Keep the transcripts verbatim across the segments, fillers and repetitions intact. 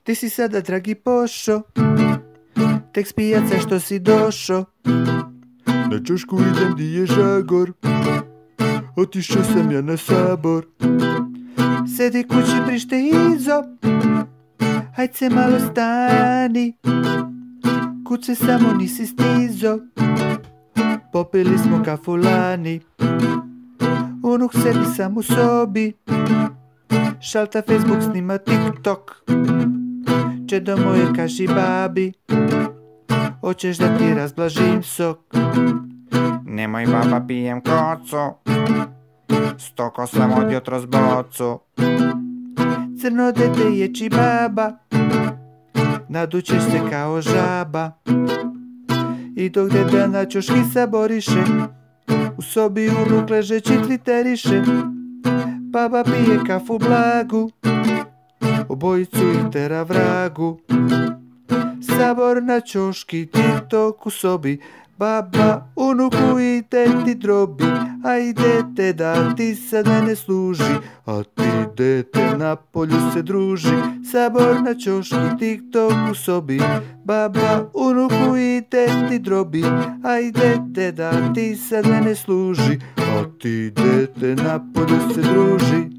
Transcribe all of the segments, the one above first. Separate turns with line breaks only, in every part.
Ti si sada, dragi Pošo, tek s pijace što si došo. Na čošku idem di je žagor, otišao sam ja na sabor. Sedi kući prište Izo, hajde se malo stani, kuće samo nisi stizo. Popili smo kafu lani, unuk sedi sam u sobi, šalta Facebook, snima TikTok. Čedo moje kaži babi, hoćeš da ti razblažim sok?
Nemoj baba, pijem kocu, stoko sam od jutro s bocu.
Crno dete ječi baba, nadućeš se kao žaba. I dok deda na ćoški saboriše, u sobi unuk ležeći twitteriše. Baba pije kafu blagu, obojicu ih tera vragu. Sabor na ćoški, TikTok u sobi, baba unuku i teti drobi. Ajde te da ti sad mene služi, a ti dete na polju se druži. Sabor na ćoški, TikTok u sobi, baba unuku i teti drobi. Ajde te da ti sad mene služi, a ti dete na polju se druži.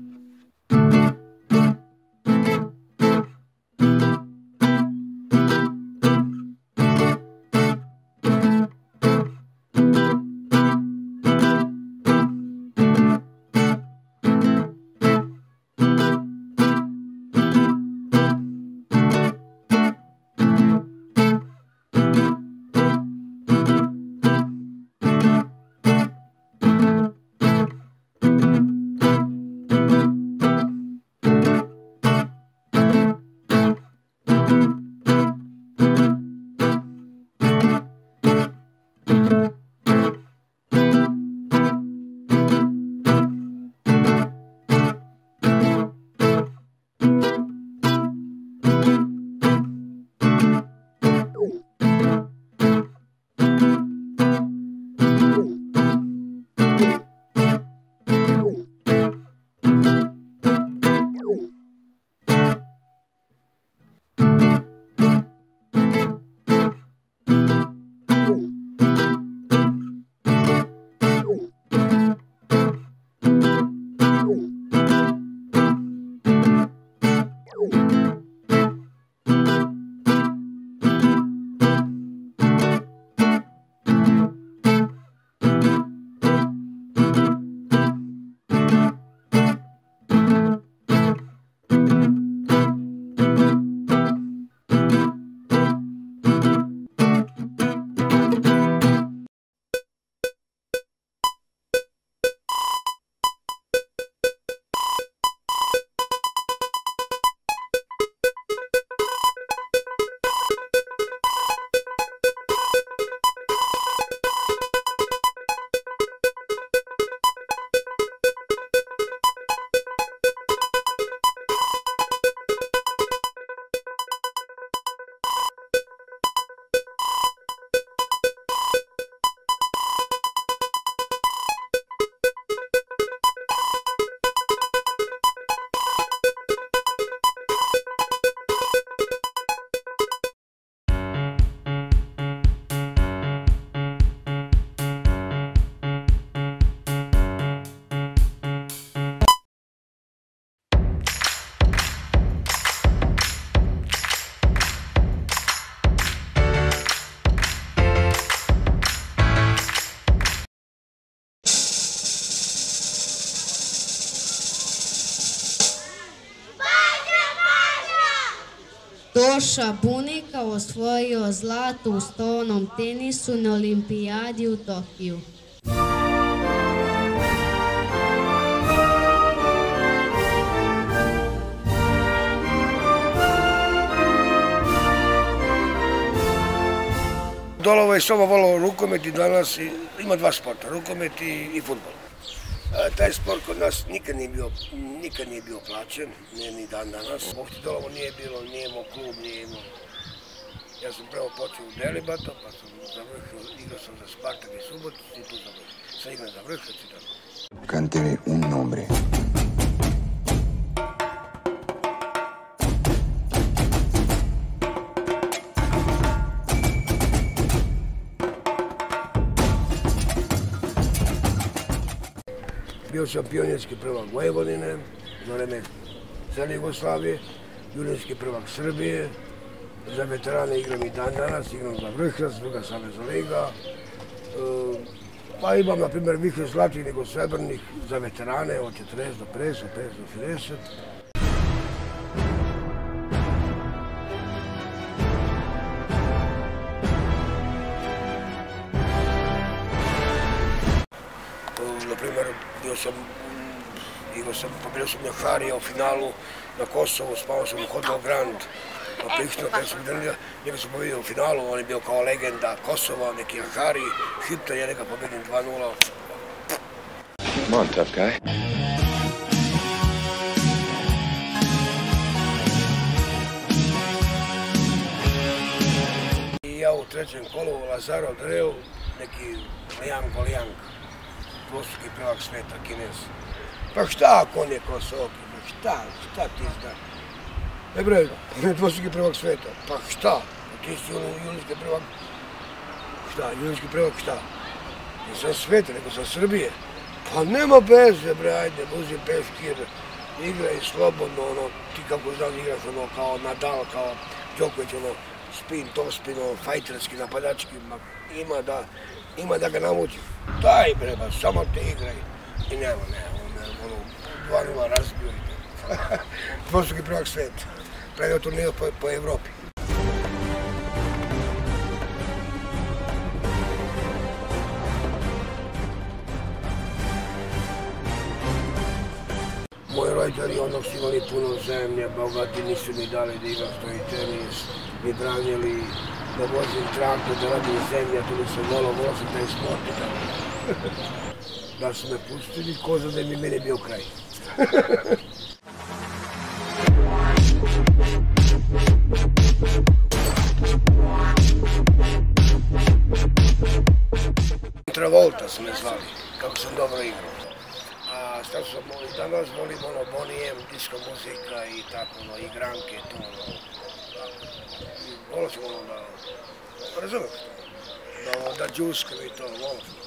Toša Bunika osvojio zlato u stolnom tenisu na olimpijadi u Tokiju.
Dolovo je samo volao rukomet i danas ima dva sporta, rukomet i, i futbol. A, taj sport kod nas nikad nije bio, nikad nije bio plaćen, nije ni dan danas. Bog ti Dolovo nije bilo, nije imao klub, nije imao. Ja sam prvo počeo u Delibato, pa sam završio, igrao sam za Spartak i Suboticu i tu završio. Sad igram za Vršac i tako.
Cánteme un nombre.
Bio sam pionirski prvak Vojvodine, za vreme Crne Jugoslavije, juniorski prvak Srbije, za veterane igram i dan danas, igram za Vrhrac, druga savezna liga. Pa imam, na primjer, više zlatih nego srebrnih za veterane od četrdeset do pedeset, pedeset do šezdeset. Na primjer, bio sam, igrao sam, pobjedio sam Njaharija u finalu na Kosovu, spavao sam u Hotel Grand na Prištinu, kada sam vidio, njega sam pobjedio u finalu, on je bio kao legenda Kosova, neki Njahari, Hipta, ja neka pobjedim dva nula.
Come on, tough guy.
I ja u trećem kolu, Lazaro Dreu, neki Lijanko Lijank, dvostruki prvak sveta, Kinez. Pa šta ako on je Kosoki, pa šta, šta ti zna? E bre, on je dvostruki prvak sveta, pa šta? Ti si juniorski prvak, šta, juniorski prvak šta? Nisam sveta, nego sam Srbije. Pa nema veze bre, ajde, uzim peškir, igraj slobodno, ono, ti kako znam igraš, ono, kao Nadal, kao Đoković, ono, spin, topspin, ono, fajterski, napadački, ima da, ima da ga namuči. Daj bre, ba, samo te igraj. I nema, nema, ono, dva nula razbio i to. Dvostruki prvak sveta. Pravio turnir po, po Evropi. Moji roditelji onog su imali puno zemlje, bogati, nisu mi dali da igram stoji tenis, mi branili, da vozim traktor, da radim zemlje, to nisam volao, volao sam taj sport i tako. Da su me pustili, ko zna da mi meni bio kraj. Travolta su me zvali, kako sam dobro igrao. A šta sam i danas volim ono Bonnie M, disko muzika i tako, ono, igranke, to ono, volao sam ono da, razumiješ to, da, da džuskam i to, volao sam.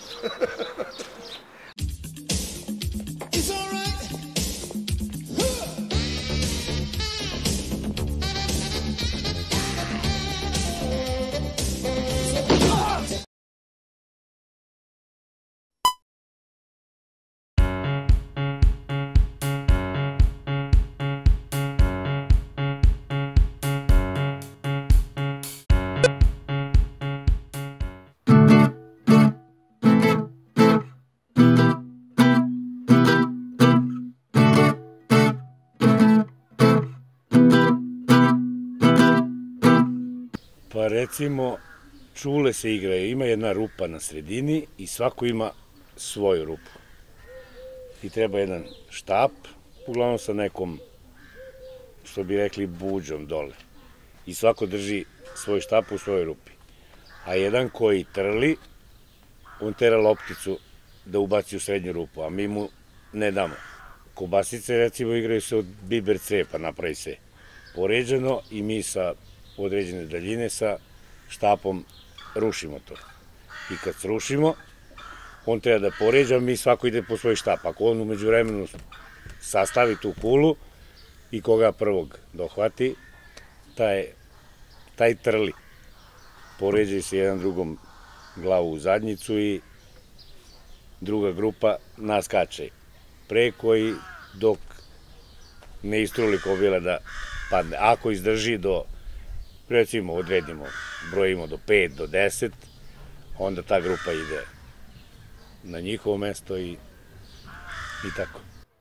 Pa recimo, čule se igraju, ima jedna rupa na sredini i svako ima svoju rupu. I treba jedan štap, uglavnom sa nekom, što bi rekli, buđom dole. I svako drži svoj štap u svojoj rupi. A jedan koji trli, on tera lopticu da ubaci u srednju rupu, a mi mu ne damo. Kobasice, recimo, igraju se od biber cepa, napravi se poređano i mi sa određene daljine sa štapom rušimo to. I kad srušimo, on treba da poređa, mi svako ide po svoj štap. Ako on umeđu vremenu sastavi tu kulu i koga prvog dohvati, taj, taj trli. Poređaju se jedan drugom glavu u zadnjicu i druga grupa naskače preko i dok ne istruli kobila da padne. Ako izdrži do, recimo, odredimo, brojimo do pet, do deset, onda ta grupa ide na njihovo mesto i, i tako.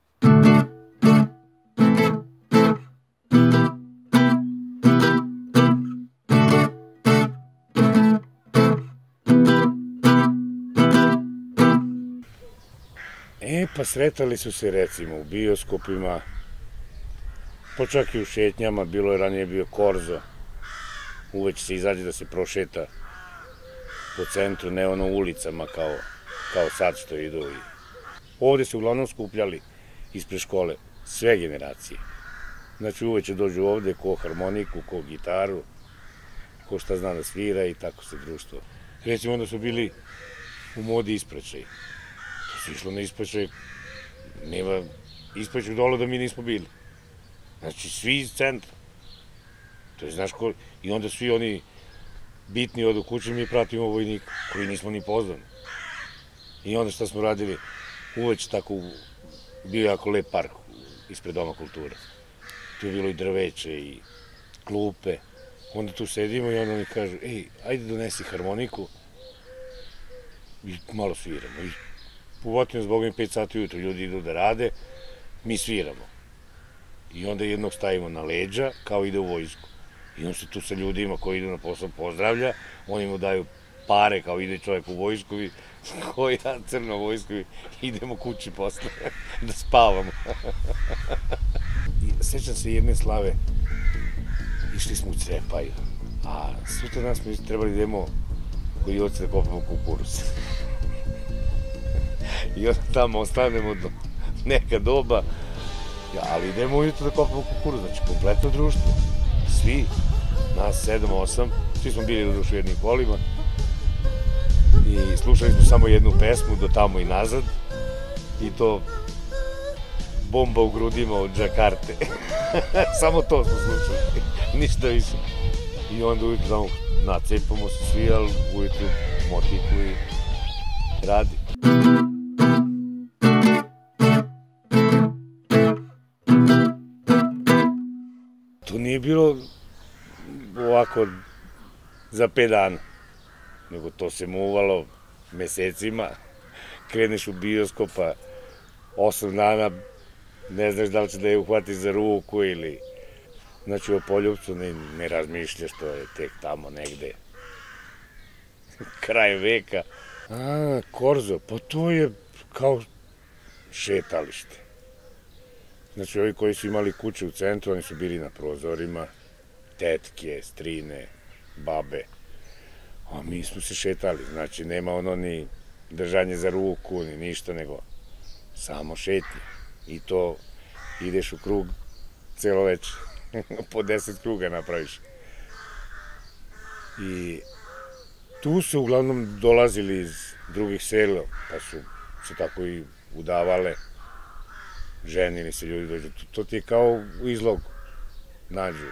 E, pa sretali su se, recimo, u bioskopima, pa čak i u šetnjama, bilo je ranije bio Korzo, uveče se izađe da se prošeta po centru, ne ono ulicama kao, kao sad što idu. Ovde se uglavnom skupljali ispred škole sve generacije. Znači uveče dođu ovde ko harmoniku, ko gitaru, ko šta zna da svira i tako se društvo. Recimo onda su bili u modi ispraćaj. To se išlo na ispraćaj nema ispaću dole da mi nismo bili. Znači, svi iz centra. To je, znaš, ko... i onda svi oni bitni odu kući, mi pratimo vojnika, koji nismo ni pozvani. I onda šta smo radili, uveč tako, bio jako lep park ispred Doma kulture. Tu je bilo i drveće i klupe. Onda tu sedimo i onda oni kažu, ej, ajde donesi harmoniku i malo sviramo. I povotimo zbog im pet sati ujutro, ljudi idu da rade, mi sviramo. I onda jednog stavimo na leđa, kao ide u vojsku. I on se tu sa ljudima koji idu na posao pozdravlja, oni mu daju pare kao ide čovjek u vojsku, koji ja crno u vojsku, idemo kući posle da spavamo. I sećam se jedne slave, išli smo u Crepaju, a sutra nas smo trebali da idemo kod Joce da kopamo kukuruz. I onda tamo ostanemo do neka doba, ali idemo ujutro da kopamo kukuruz, znači kompletno društvo. Svi, nas sedam, osam, svi smo bili doduše u jednim kolima i slušali smo samo jednu pesmu do tamo i nazad i to Bomba u grudima od Džakarte. Samo to smo slušali, ništa više. I onda ujutru tamo nacepamo se svi, ali ujutru motiku i radi. To nije bilo ovako za pet dana, nego to se muvalo mesecima. Kreneš u bioskop, pa osam dana ne znaš da li će da je uhvatiš za ruku ili... Znači o Poljupcu ne razmišljaš, to je tek tamo negde kraj veka. A, Korzo, pa to je kao šetalište. Znači, ovi koji su imali kuće u centru, oni su bili na prozorima, tetke, strine, babe, a mi smo se šetali, znači, nema ono ni držanje za ruku, ni ništa, nego samo šetnje. I to ideš u krug celo večer, po deset kruga napraviš. I tu su uglavnom dolazili iz drugih sela, pa su se tako i udavale, ženili se ljudi dođu. To ti je kao u izlogu. Nađu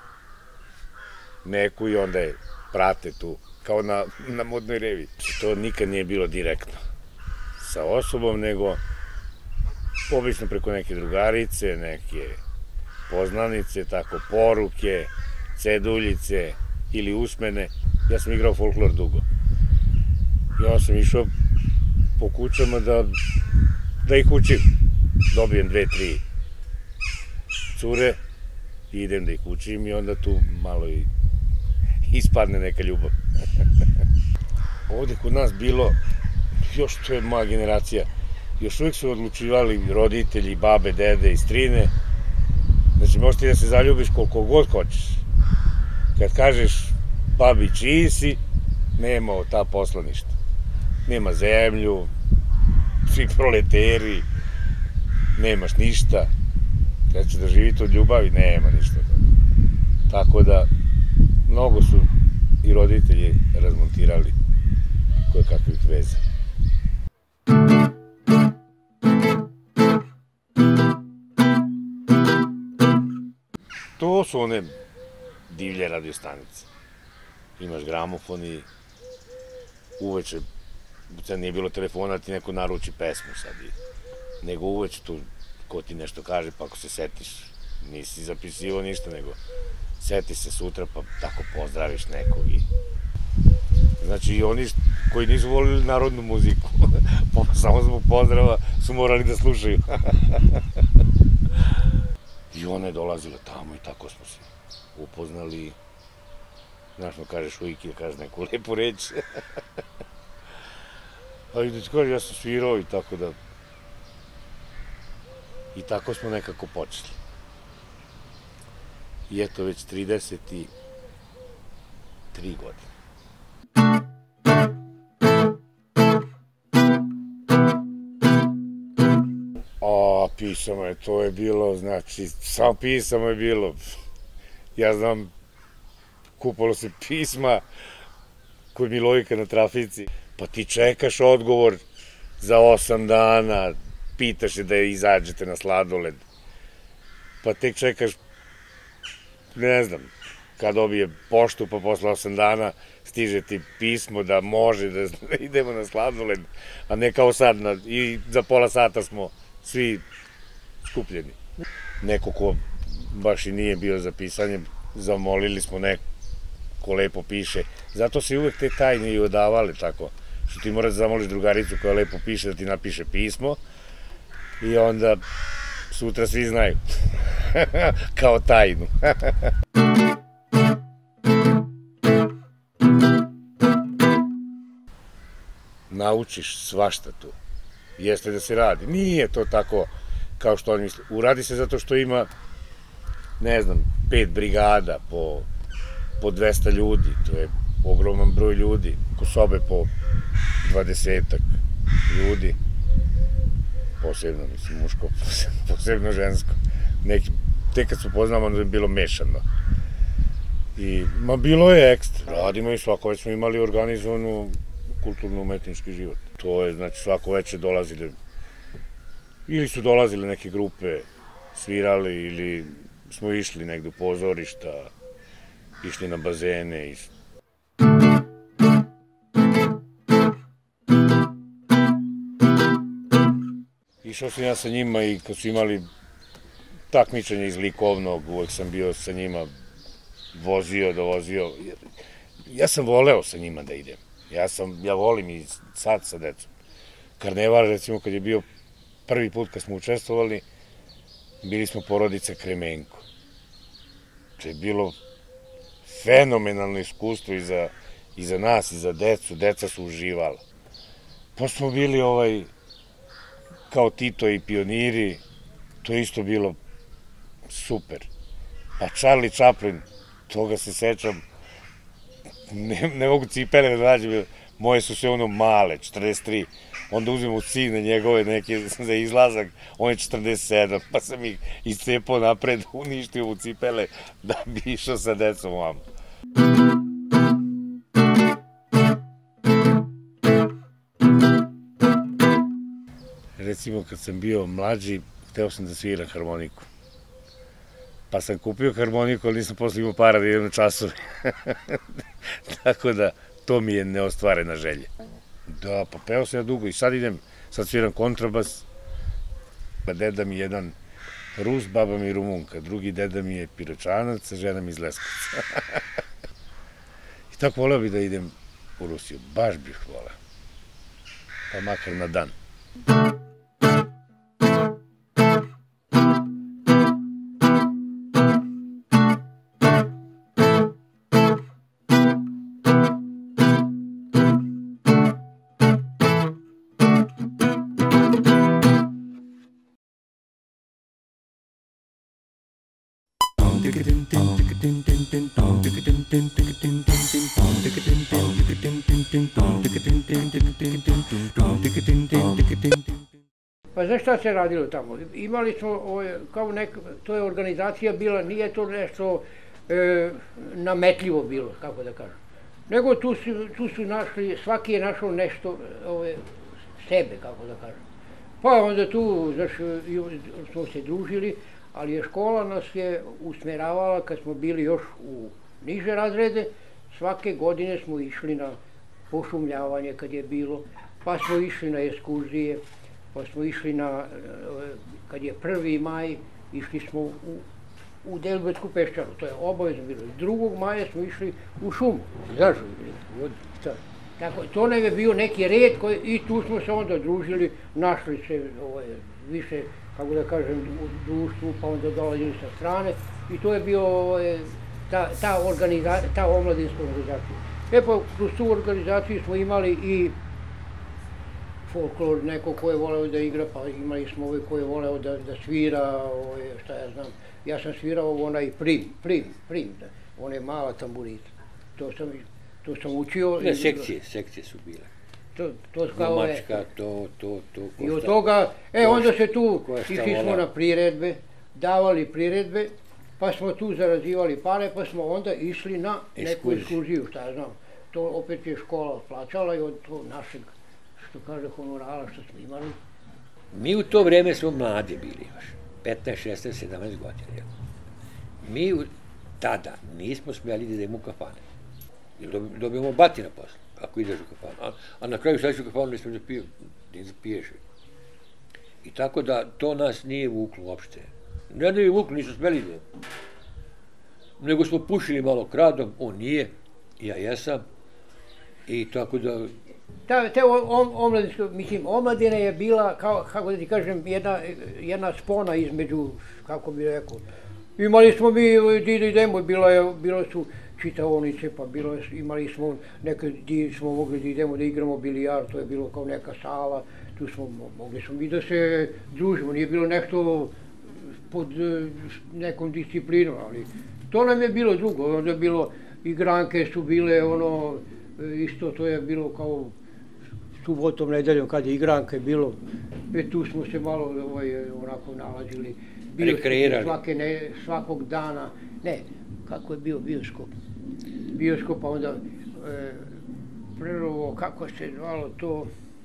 neku i onda je prate tu, kao na modnoj revi. To nikad nije bilo direktno sa osobom, nego obično preko neke drugarice, neke poznanice, tako poruke, ceduljice ili usmene. Ja sam igrao folklor dugo. I onda sam išao po kućama da ih učim. Dobijem dve, tri cure i idem da ih učim i onda tu malo i ispadne neka ljubav. Ovde kod nas bilo, još to je moja generacija, još uvijek su odlučivali roditelji, babe, dede i strine. Znači, možeš ti da se zaljubiš koliko god hoćeš. Kad kažeš babi čiji si, nema od ta posla ništa. Nema zemlju, svi proleteri, nemaš ništa. Kad će da živite od ljubavi, nema ništa od toga. Tako da, mnogo su i roditelji razmontirali koje kakvih veze. To su one divlje radiostanice. Imaš gramofon i uveče, sad nije bilo telefona, ti neko naruči pesmu sad i nego uveče tu ko ti nešto kaže, pa ako se setiš, nisi zapisivo ništa, nego seti se sutra, pa tako pozdraviš nekog i... Znači i oni koji nisu volili narodnu muziku, samo zbog pozdrava su morali da slušaju. I ona je dolazila tamo i tako smo se upoznali. Znaš, no kažeš ujki, da kažeš neku lepu reč. Ali da ti kažeš, ja sam svirao i tako da... I tako smo nekako počeli. I eto već trideset tri godine. A, pisamo je, to je bilo, znači, samo pisamo je bilo. Ja znam, kupalo se pisma kod Milojka na trafici, pa ti čekaš odgovor za osam dana, pitaš je da izađete na sladoled, pa tek čekaš, ne znam, kad dobije poštu, pa posle osam dana stiže ti pismo da može da idemo na sladoled, a ne kao sad, i za pola sata smo svi skupljeni. Neko ko baš i nije bio za pisanje, zamolili smo neko ko lepo piše. Zato se uvek te tajne i odavale tako, što ti moraš da zamoliš drugaricu koja lepo piše da ti napiše pismo i onda sutra svi znaju, kao tajnu. Naučiš svašta tu. Jeste da se radi. Nije to tako kao što oni misle. Uradi se zato što ima, ne znam, pet brigada po, po dvesta ljudi. To je ogroman broj ljudi. Ko sobe po dvadesetak ljudi. Posebno, mislim, muško, posebno žensko. Neki, tek kad se upoznamo, onda je bilo mešano. I, ma bilo je ekstra. Radimo i svako već smo imali organizovanu kulturno-umetnički život. To je, znači, svako veče dolazile, ili su dolazile neke grupe, svirali, ili smo išli negde u pozorišta, išli na bazene. Išao sam ja sa njima i kad su imali takmičenje iz likovnog, uvek sam bio sa njima, vozio, dovozio. Ja sam voleo sa njima da idem. Ja sam, ja volim i sad sa decom. Karneval, recimo, kad je bio prvi put kad smo učestvovali, bili smo porodica Kremenko. To je bilo fenomenalno iskustvo i za, i za nas, i za decu. Deca su uživala. Pa smo bili ovaj, kao Tito i Pioniri, to je isto bilo super. Pa Charlie Chaplin, toga se sećam, Ne, ne mogu cipele da nađem, moje su sve ono male, četrdeset tri, onda uzmemo sine njegove neke za izlazak, on je četrdeset sedam, pa sam ih iscepao napred, uništio u cipele da bi išao sa decom ovamo. Recimo kad sam bio mlađi, hteo sam da sviram harmoniku. Pa sam kupio harmoniku, ali nisam posle imao para da idem na časove. Tako da, to mi je neostvarena želja. Da, pa peo sam ja dugo i sad idem, sad sviram kontrabas. Deda mi je jedan Rus, baba mi je Rumunka, drugi deda mi je Piročanac, a žena mi iz Leskovca. I tako voleo bih da idem u Rusiju, baš bih voleo. Pa makar na dan.
Pa znaš šta se radilo tamo? Imali smo, kao neka, to je organizacija bila, nije to nešto e, nametljivo bilo, kako da kažem. Nego tu su, tu su našli, svaki je našao nešto ove, sebe, kako da kažem. Pa onda tu, znaš, smo se družili, ali je škola nas je usmeravala kad smo bili još u niže razrede, svake godine smo išli na pošumljavanje kad je bilo, pa smo išli na ekskurzije, pa smo išli na, kad je prvi maj, išli smo u, u Delbetsku peščaru, to je obavezno bilo. drugog maja smo išli u šumu, znaš, tako, to nam je bio neki red koji, i tu smo se onda družili, našli se ovaj, više, kako da kažem, u društvu, pa onda dolazili sa strane i to je bio ovaj, ta, ta, organizacija, ta omladinska organizacija. E pa, kroz tu organizaciju smo imali i folklor, neko ko je voleo da igra, pa imali smo ove ko je voleo da, da svira, ove, šta ja znam. Ja sam svirao onaj prim, prim, prim, da, one mala tamburica. To sam, to sam učio.
Ne, sekcije, sekcije su bile.
To, to kao
Lomačka, to, to, to.
I od toga, e, onda se tu, išli smo na priredbe, davali priredbe, pa smo tu zarazivali pare, pa smo onda išli na neku ekskurziju, šta ja znam. To opet je škola plaćala i od to našeg, što kaže, honorala što smo imali,
Mi u to vreme smo mladi bili još, petnaest, šesnaest, sedamnaest godina. Mi tada nismo smjeli da idemo u kafane. Dobijemo batina posle, ako ideš u kafanu. A na kraju šta ću u kafanu, nismo da piju, ni da piješ. I tako da to nas nije vuklo uopšte. Ne da je vuklo, nismo smjeli da. Nego smo pušili malo kradom, on nije, ja jesam. I tako da...
Te omladinske, mislim, omladina je bila, kako da ti kažem, jedna spona između, kako bi rekao. Imali smo mi, di da idemo, bilo su čitaonice, pa imali smo neke, di smo mogli da idemo da igramo bilijar, to je bilo kao neka sala, tu smo mogli smo i da se družimo, nije bilo nešto pod nekom disciplinom, ali to nam je bilo drugo, onda je bilo, igranke su bile, ono, isto to je bilo kao subotom, nedeljom, kad je igranke bilo, e tu smo se malo onako nalazili.
Rekreirali.
Svakog dana, ne, kako je bio bioskop. Bioskop, pa onda prvo, kako se zvalo to,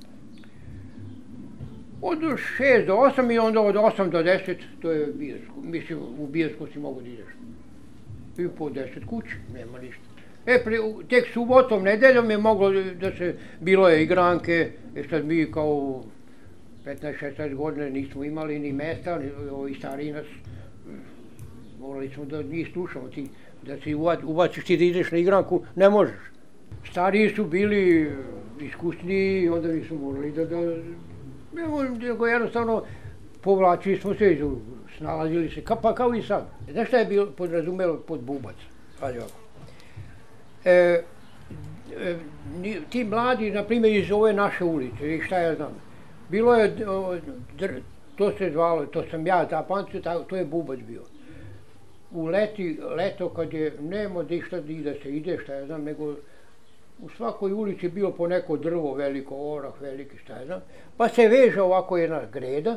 od šest do osam i onda od osam do deset, to je bioskop. Mislim, u bioskop si mogu da ideš. I po deset kući, nema ništa. E, tek subotom, nedeljom je moglo da se, bilo je igranke, e sad mi kao petnaest šesnaest godina nismo imali ni mesta, ovi stariji nas, morali smo da njih slušamo, da se ubaciš ti da ideš na igranku, ne možeš. Stariji su bili iskusniji, onda nismo morali da, nego jednostavno povlačili smo se, snalazili se, pa kao i sad. Znaš šta je bilo podrazumelo pod bubac? Pazi ovako. Ti mladi, na primjer, iz ove naše ulice, šta ja znam, bilo je, to se zvalo, to sam ja zapamtio, to je bubac bio. U leti, leto kad je, nema ništa da se ide, šta ja znam, nego u svakoj ulici je bilo po neko drvo veliko, orah veliki, šta ja znam, pa se veže ovako jedna greda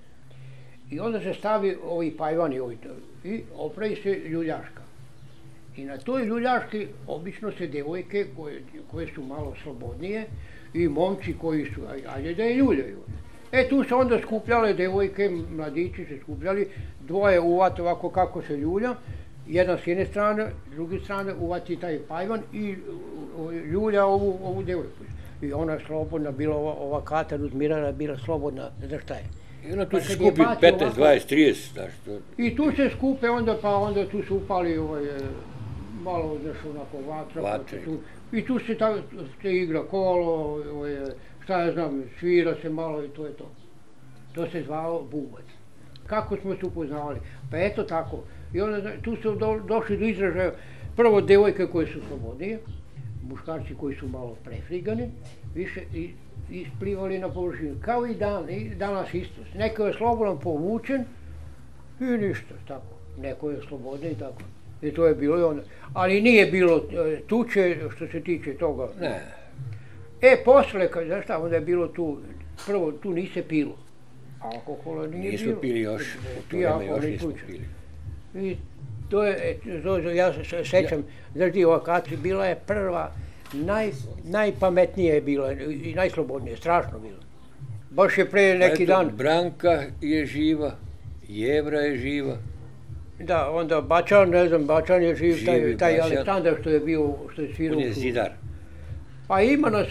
i onda se stavi ovi pajvani i opravi se ljuljaška. I na toj ljuljaški obično se devojke koje su malo slobodnije i momci koji su, ajde da je ljuljaju. E tu se onda skupljale devojke, mladići se skupljali, dvoje uvate ovako kako se ljulja, jedna s jedne strane, s druge strane uvati taj pajvan i ljulja ovu devojku. I ona je slobodna, bila ova Katar uzmirana, bila slobodna, ne znaš šta je.
I ona tu se skupi petnaest, dvadeset, trideset, znaš to.
I tu se skupe onda, pa onda tu se upali malo, znaš, onako vatra. I tu se igra kolo, šta ja znam, svira se malo i to je to. To se zvalo bubac. Kako smo se upoznavali? Pa eto tako. I onda tu su došli do izražaja prvo devojke koje su slobodnije, muškarci koji su malo prefrigani, više isplivali na površinu. Kao i danas isto. Neko je slobodan povučen i ništa, tako. Neko je slobodniji i tako. I to je bilo i onda. Ali nije bilo tuče što se tiče toga.
Ne.
E, posle, znaš šta, onda je bilo tu, prvo, tu nije se pilo. Alkohola nije bilo.
Nismo pili još, u to vreme još nismo pili.
I to je, ja se sećam, znaš ti, ova Katri bila je prva, najpametnija je bila i najslobodnija, strašno bila. Baš je pre neki dan.
Branka je živa, Jevra je živa.
Da, onda Bačan, ne znam, Bačan je živ, taj Aleksandar što je bio, što je svirao.
On je zidar.
Pa ima nas,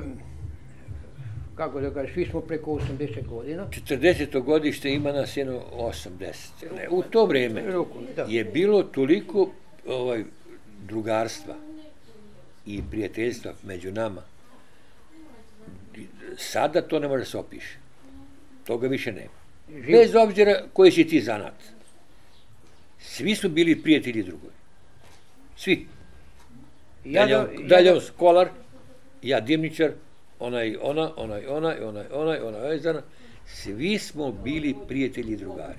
kako da kažem, svi smo preko osamdeset godina.
četrdeseto godište ima nas jedno osamdeset. U to vreme je bilo toliko drugarstva i prijateljstva među nama. Sada to ne može da se opiše. Toga više nema. Bez obzira koji si ti zanat. Svi su bili prijatelji drugovi. Svi. Dalje on skolar, ja dimničar, onaj ona, onaj onaj, onaj onaj, onaj vezana. Svi smo bili prijatelji i drugari.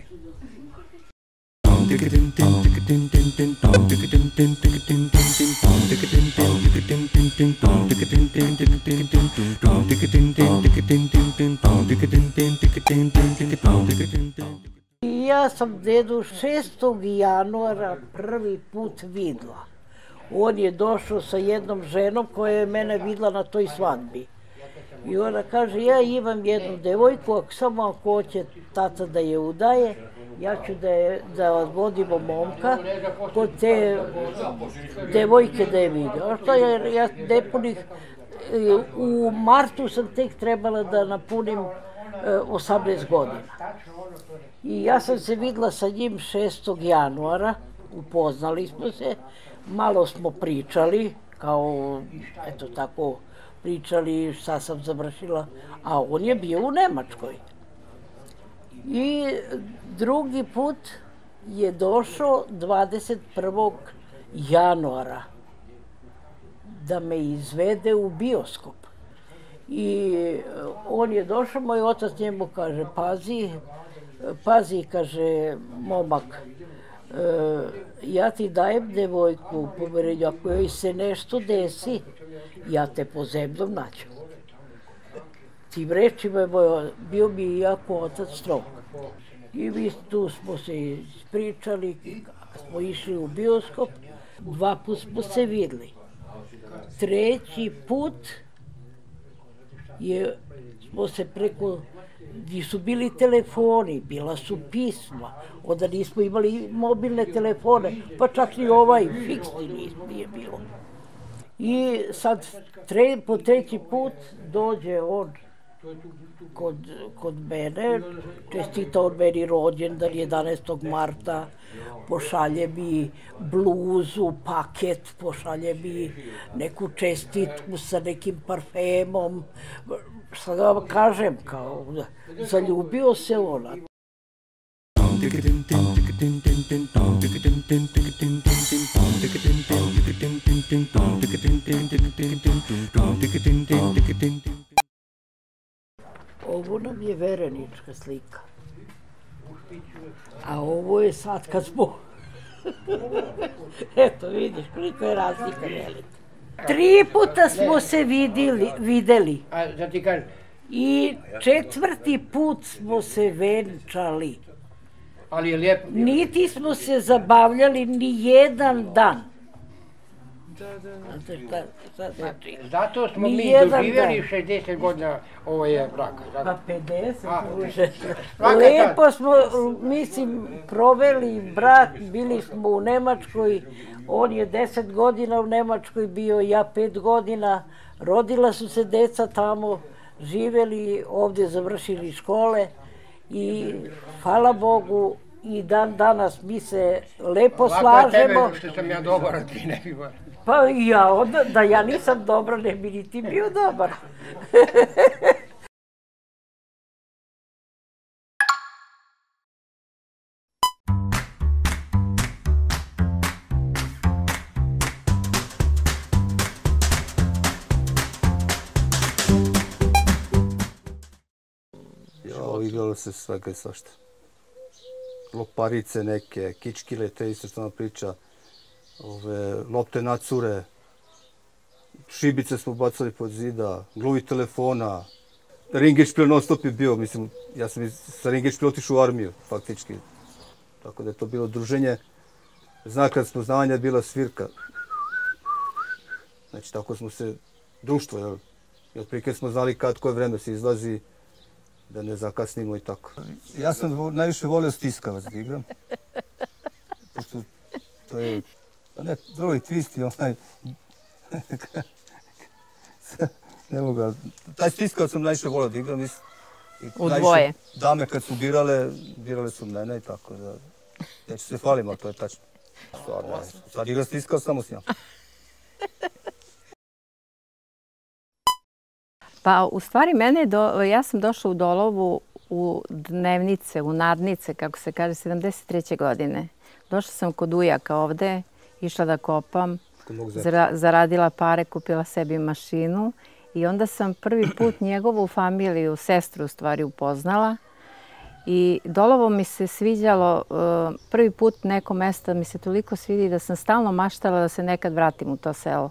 Ja sam dedu šestog januara prvi put videla. On je došao sa jednom ženom koja je mene videla na toj svadbi. I ona kaže, ja imam jednu devojku, ako samo ako hoće tata da je udaje, ja ću da, je, da odvodimo momka kod te devojke da je vidio. A što je, ja nepunih, u martu sam tek trebala da napunim osamnaest godina. I ja sam se videla sa njim šestog januara, upoznali smo se, malo smo pričali, kao, eto tako, pričali šta sam završila, a on je bio u Nemačkoj. I drugi put je došao dvadeset prvog januara da me izvede u bioskop. I on je došao, moj otac njemu kaže, pazi, pazi, kaže, momak, ja ti dajem devojku u poverenju, ako joj se nešto desi, ja te po zemljom naću. Tim rečima je moj, bio mi i jako otac strog. I mi tu smo se ispričali, kad smo išli u bioskop, dva put smo se videli. Treći put je, smo se preko, gdje su bili telefoni, bila su pisma, onda nismo imali mobilne telefone, pa čak ni ovaj fiksni nije bilo. I sad tre, po treći put dođe on kod, kod mene, čestita on meni rođendan jedanaestog marta, pošalje mi bluzu, paket, pošalje mi neku čestitku sa nekim parfemom. Šta da vam kažem, kao, zaljubio se ona. Ovo nam je verenička slika. A ovo je sad kad smo... Eto, vidiš koliko je razlika velika. Tri puta smo se videli, videli.
A da ti kažem?
I četvrti put smo se venčali.
Ali je lijepo.
Niti smo se zabavljali ni jedan dan. Znate šta, šta znači?
Zato smo mi doživjeli šezdeset godina ovo braka.
Pa pedeset može. Lepo smo, mislim, proveli brak, bili smo u Nemačkoj, on je deset godina u Nemačkoj bio, ja pet godina, rodila su se deca tamo, živjeli, ovdje završili škole i hvala Bogu i dan danas mi se lepo slažemo.
Ovako je tebe što sam ja dobar, a ti ne bi bar.
Pa ja, onda, da ja nisam dobra, ne bi ni ti bio dobar.
Ja, igralo se svega i svašta. Loparice neke, kičkile, te isto što nam priča. Ove, lopte na cure, šibice smo bacali pod zida, gluvi telefona. Ringišpil non stop je bio, mislim, ja sam sa Ringišpil otišao u armiju, faktički. Tako da je to bilo druženje. Znak kad smo znanja je bila svirka. Znači, tako smo se, društvo, jel? I otprilike smo znali kad koje vreme se izlazi, da ne zakasnimo i tako. Ja sam najviše volio stiskavac da igram. Pošto to je, pa ne, drugi twist i onaj, ne mogu, taj stiskavac sam najviše volio da igram.
U dvoje.
Dame kad su birale, birale su mene i tako da, neću se hvalim, ali to je tačno. Sad igra stiskavac samo s njom.
Pa u stvari mene, do, ja sam došla u Dolovu u dnevnice, u nadnice, kako se kaže, sedamdeset treće godine. Došla sam kod ujaka ovde, išla da kopam, zara, zaradila pare, kupila sebi mašinu i onda sam prvi put njegovu familiju, sestru u stvari upoznala. I Dolovo mi se sviđalo, prvi put neko mesto mi se toliko svidi da sam stalno maštala da se nekad vratim u to selo.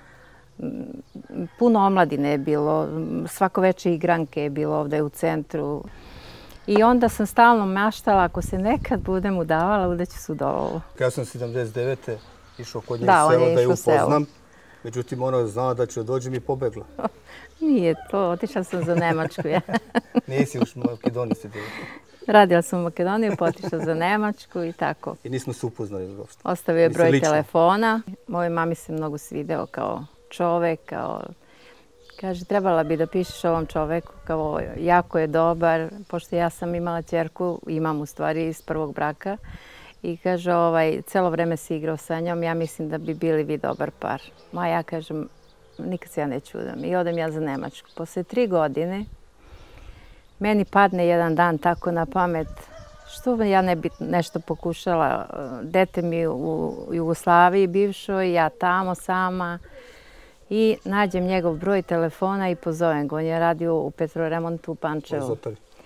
Puno omladine je bilo, svako veče igranke je bilo ovdje u centru. I onda sam stalno maštala, ako se nekad budem udavala, udaću se u Dolovo.
Ja sam sedamdeset devete išao kod nje u selo da je upoznam.
Međutim, ona znala da ću da dođem i pobegla.
Nije to, otišla sam za Nemačku. Ja.
Nisi još u Makedoniji se bila.
Radila sam u Makedoniju, potišla za Nemačku i tako.
I nismo se upoznali uopšte.
Ostavio je broj telefona. Mojoj mami se mnogo svideo kao čovek, kao... Kaže, trebala bi da pišeš ovom čoveku, kao jako je dobar, pošto ja sam imala ćerku, imam u stvari iz prvog braka, i kaže, ovaj, celo vreme si igrao sa njom, ja mislim da bi bili vi dobar par. Ma ja kažem, nikad se ja ne čudam. I odem ja za Nemačku. Posle tri godine, meni padne jedan dan tako na pamet, što ja ne bi nešto pokušala, dete mi u Jugoslaviji bivšoj, ja tamo sama, i nađem njegov broj telefona i pozovem ga. On je radio u Petroremontu u Pančevu.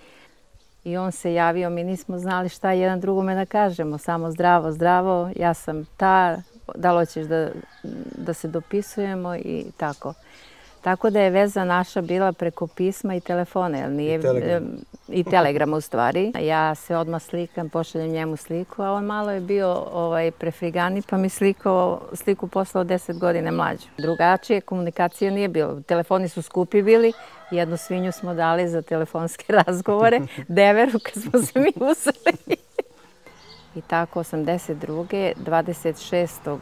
I on se javio, mi nismo znali šta jedan drugome da kažemo, samo zdravo, zdravo, ja sam ta, da li hoćeš da, da se dopisujemo i tako. Tako da je veza naša bila preko pisma i telefona, jer nije,
I telegrama.
I telegrama u stvari. Ja se odmah slikam, pošaljem njemu sliku, a on malo je bio ovaj, prefrigani, pa mi slikao, sliku poslao deset godine mlađu. Drugačije komunikacije nije bilo. Telefoni su skupi bili, jednu svinju smo dali za telefonske razgovore, deveru kad smo se mi useli. I tako osamdeset druge dvadeset šestog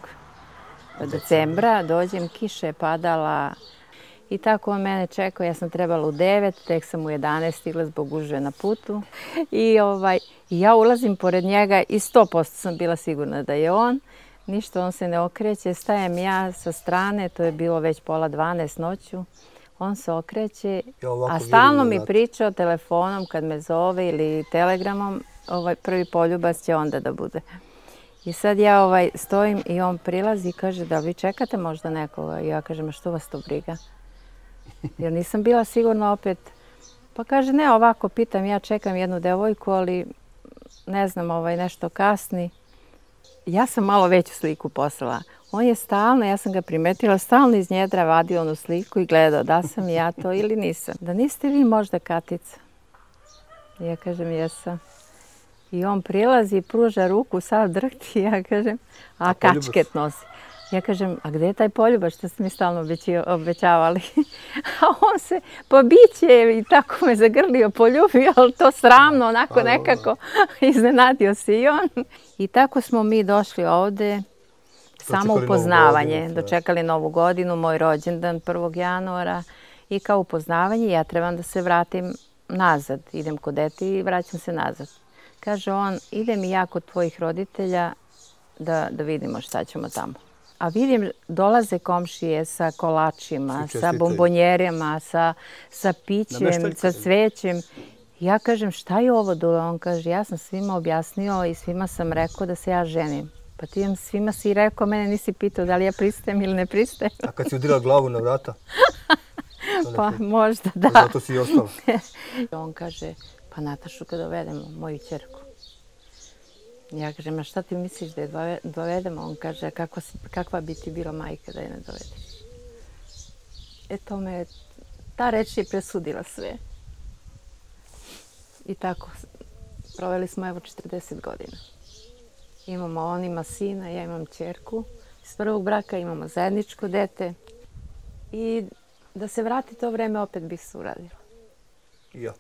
decembra dođem, kiša je padala. I tako on mene čekao, ja sam trebala u devet, tek sam u jedanaest stigla zbog gužve na putu. I ovaj, ja ulazim pored njega i sto posto sam bila sigurna da je on. Ništa, on se ne okreće, stajem ja sa strane, to je bilo već pola dvanaest noću. On se okreće, a stalno mi pričao telefonom kad me zove ili telegramom, ovaj, prvi poljubac će onda da bude. I sad ja ovaj, stojim i on prilazi i kaže, da vi čekate možda nekoga? I ja kažem, a što vas to briga? Jer nisam bila sigurna opet. Pa kaže, ne, ovako pitam, ja čekam jednu devojku, ali ne znam, ovaj, nešto kasni. Ja sam malo veću sliku poslala. On je stalno, ja sam ga primetila, stalno iz njedra vadio onu sliku i gledao da sam ja to ili nisam. Da niste vi možda Katica? Ja kažem, jesam. I on prilazi, pruža ruku, sad drhti, ja kažem, a kačket nosi. Ja kažem, a gde je taj poljubac što ste mi stalno obećavali? A on se pobiće i tako me zagrlio, poljubio, ali to sramno, onako nekako iznenadio se i on. I tako smo mi došli ovde, samo upoznavanje, dočekali Novu godinu, moj rođendan prvog januara i kao upoznavanje ja trebam da se vratim nazad, idem kod dete i vraćam se nazad. Kaže on, idem i ja kod tvojih roditelja da, da vidimo šta ćemo tamo. A vidim, dolaze komšije sa kolačima, sa bombonjerima, sa, sa pićem, sa cvećem. Ja kažem, šta je ovo dole? On kaže, ja sam svima objasnio i svima sam rekao da se ja ženim. Pa ti vam svima si rekao, mene nisi pitao da li ja pristajem ili ne pristajem.
A kad si udirala glavu na vrata?
Pa možda da.
Zato si i ostala.
On kaže, pa Natašu kad dovedemo, moju ćerku. Ja kažem, a šta ti misliš da je dovedemo? On kaže, kakva, kakva bi ti bila majka da je ne dovedeš? E to me, ta reč je presudila sve. I tako, proveli smo evo četrdeset godina. Imamo, on ima sina, ja imam ćerku. Iz prvog braka imamo zajedničko dete. I da se vrati to vreme, opet bih se uradila.
I ja.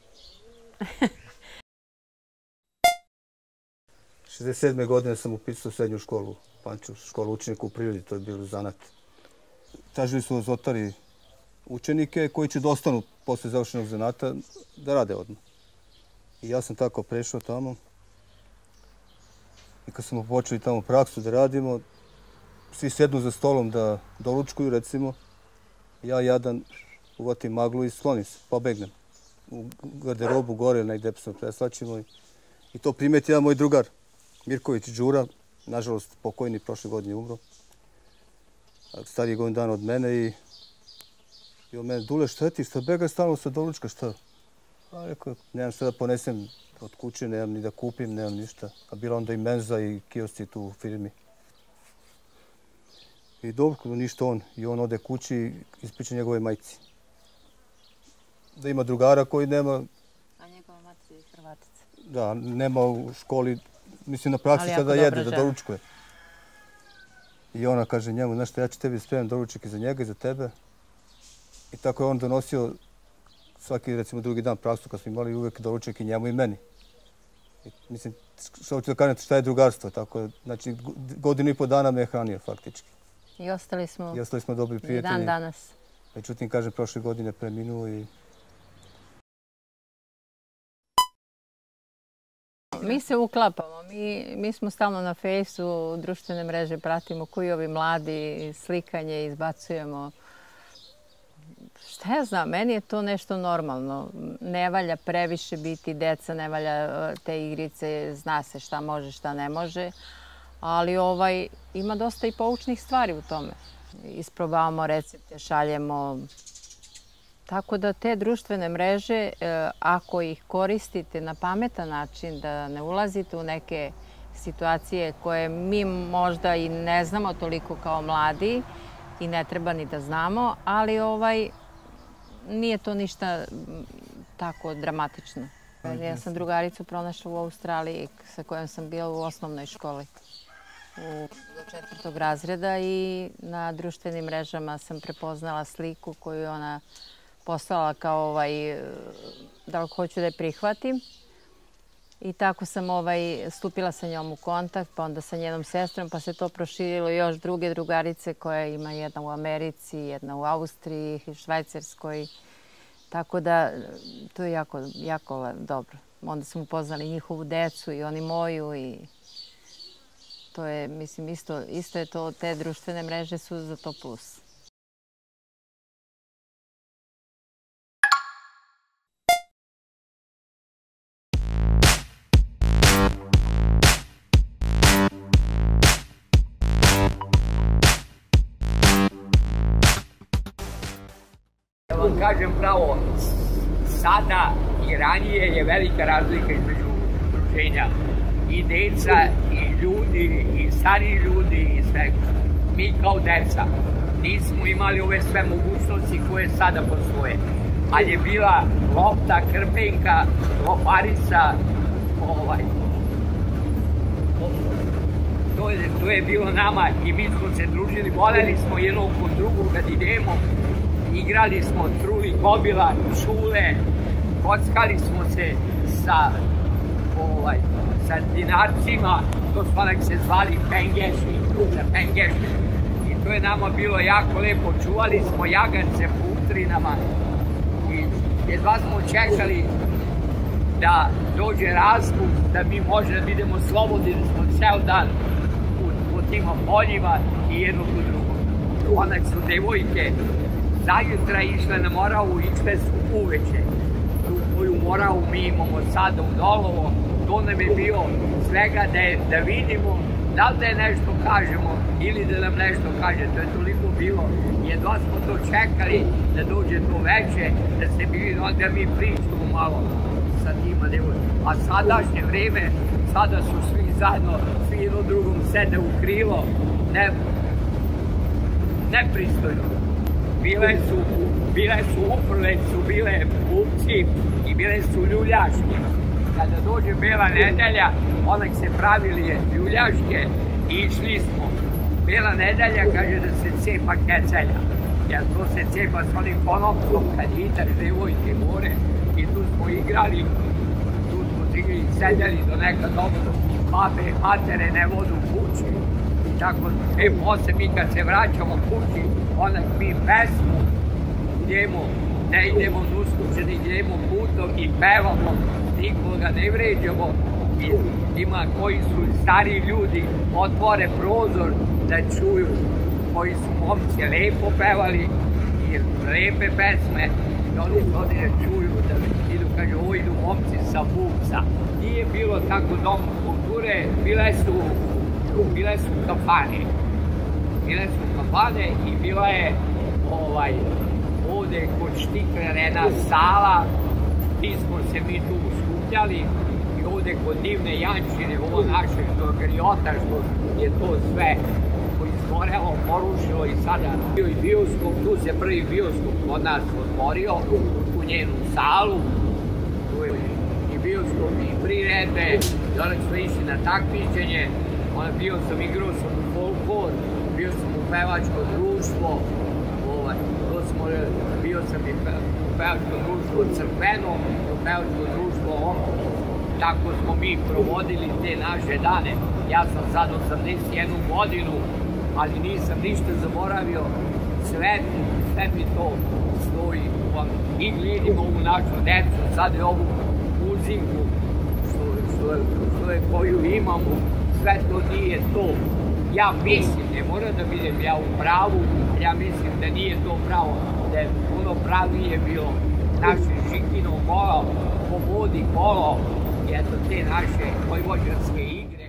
šezdeset sedme godine sam upisao srednju školu, Pančevu, školu učenika u prirodi, to je bilo zanat. Tražili su Azotari učenike koji će da ostanu posle završenog zanata da rade odmah. I ja sam tako prešao tamo. I kad smo počeli tamo praksu da radimo, svi sednu za stolom da doručkuju, recimo. Ja jadan uvatim maglu i sklonim se, pobegnem u garderobu gore, negde se preslačimo. I to primeti jedan moj drugar, Mirković Đura, nažalost pokojni, prošle godine umro. Stariji godin dan od mene i i on mene, Dule, šta ti, šta bega stalno sa doručka, šta? A rekao, nemam šta da ponesem od kuće, nemam ni da kupim, nemam ništa. A bila onda i menza i kiosci tu u firmi. I dobro, ništa on. I on ode kući i ispriča njegove majci. Da ima drugara koji nema...
A njegova mater je Hrvatica.
Da, nema u školi, mislim na praksi šta da jede, da doručkuje. I ona kaže njemu, znaš šta, ja ću tebi spremam doručak i za njega i za tebe. I tako je on donosio svaki, recimo, drugi dan praksu kad smo imali uvek doručak i njemu i meni. I, mislim, što hoću da kažem, šta je drugarstvo, tako, znači, godinu i po dana me je hranio faktički.
I ostali smo,
I ostali smo dobri prijatelji.
dan danas.
Međutim, kažem, prošle godine preminuo i...
Mi se uklapamo, mi, mi smo stalno na fejsu, društvene mreže pratimo koji ovi mladi, slikanje izbacujemo. Šta ja znam, meni je to nešto normalno. Ne valja previše biti deca, ne valja te igrice, zna se šta može, šta ne može. Ali ovaj, ima dosta i poučnih stvari u tome. Isprobavamo recepte, šaljemo. Tako da te društvene mreže, ako ih koristite na pametan način, da ne ulazite u neke situacije koje mi možda i ne znamo toliko kao mladi i ne treba ni da znamo, ali ovaj, nije to ništa tako dramatično. Ja sam drugaricu pronašla u Australiji sa kojom sam bila u osnovnoj školi do četvrtog razreda i na društvenim mrežama sam prepoznala sliku koju ona poslala kao ovaj, da li hoću da je prihvatim. I tako sam ovaj, stupila sa njom u kontakt, pa onda sa njenom sestrom, pa se to proširilo još druge drugarice koje ima jedna u Americi, jedna u Austriji, Švajcarskoj. Tako da to je jako, jako dobro. Onda smo upoznali njihovu decu i oni moju i to je, mislim, isto, isto je to, te društvene mreže su za to plus.
Da vam kažem pravo, sada i ranije je velika razlika između druženja i deca, i ljudi, i stariji ljudi, i sve. Mi kao deca nismo imali ove sve mogućnosti koje sada postoje. Ali je bila lopta, krpenka, loparica, ovaj. To je, to je bilo nama i mi smo se družili, voljeli smo jednog kod drugog kad idemo. Igrali smo truli kobila, šule, kockali smo se sa, ovaj, sa dinarcima, to su onak se zvali pengeši, krugle pengeši. I to je nama bilo jako lepo, čuvali smo jagance po utrinama i jedva smo čekali da dođe raspust, da mi možemo da idemo slobodni, da smo ceo dan u, u tim poljima i jedno u drugom. Onak su devojke zajutra išle na moravu, išle su uveče. Tu koju moravu mi imamo sada u Dolovo, to nam je bio svega da, je, da vidimo da li da je nešto kažemo ili da nam nešto kaže. To je toliko bilo. Jedva smo to čekali da dođe to veče, da se bili, onda mi pričamo malo sa tima devojkama. A sadašnje vreme, sada su svi zajedno, svi jedno drugom sede u krilo, ne, nepristojno. Bile su, bile su uprle, su bile kupci i bile su ljuljaške. Kada dođe Bela nedelja, onak se pravili ljuljaške i išli smo. Bela nedelja kaže da se cepa kecelja, jer to se cepa s onim konopcom kad ideš devojke more i tu smo igrali, tu smo igrali, sedjeli do neka dobro, babe, matere ne vodu kući. I tako, e, posle mi kad se vraćamo kući, onak mi pesmu, idemo, ne idemo nuskućeni, idemo putom i pevamo, nikoga ne vređamo. I ima koji su stari ljudi, otvore prozor da čuju, koji su momci lepo pevali i lepe pesme. I oni su ovdje da čuju, da idu, kaže, ovo idu momci sa buksa. Nije bilo tako dom kulture, bile su, bile su kafane. Bile su kafane i bila je ovaj, ovde kod Štikler jedna sala, ti smo se mi tu skupljali i ovde kod Divne Jančine, ovo naše što griota, što je to sve izgorelo, porušilo i sada bio i bioskop, tu se prvi bioskop kod nas otvorio u njenu salu, tu je i bioskop i priredbe, i onda smo išli na takmičenje, onda bio sam, igrao sam u folklor, bio pevačko društvo, ovaj, to smo, bio sam i pevačko društvo Crveno, pevačko društvo Oko. Tako smo mi provodili te naše dane. Ja sam sad osamdeset jednu godinu, ali nisam ništa zaboravio. Sve, sve mi to stoji. Mi gledimo ovu našu decu, sad je ovu muzinku što, što, što je koju imamo, sve to nije to. Ja mislim, ne mora da budem ja u pravu, ja mislim da nije to pravo, da je puno pravije bilo naše Žikino kolo, po vodi kolo, i eto te naše vojvođanske igre.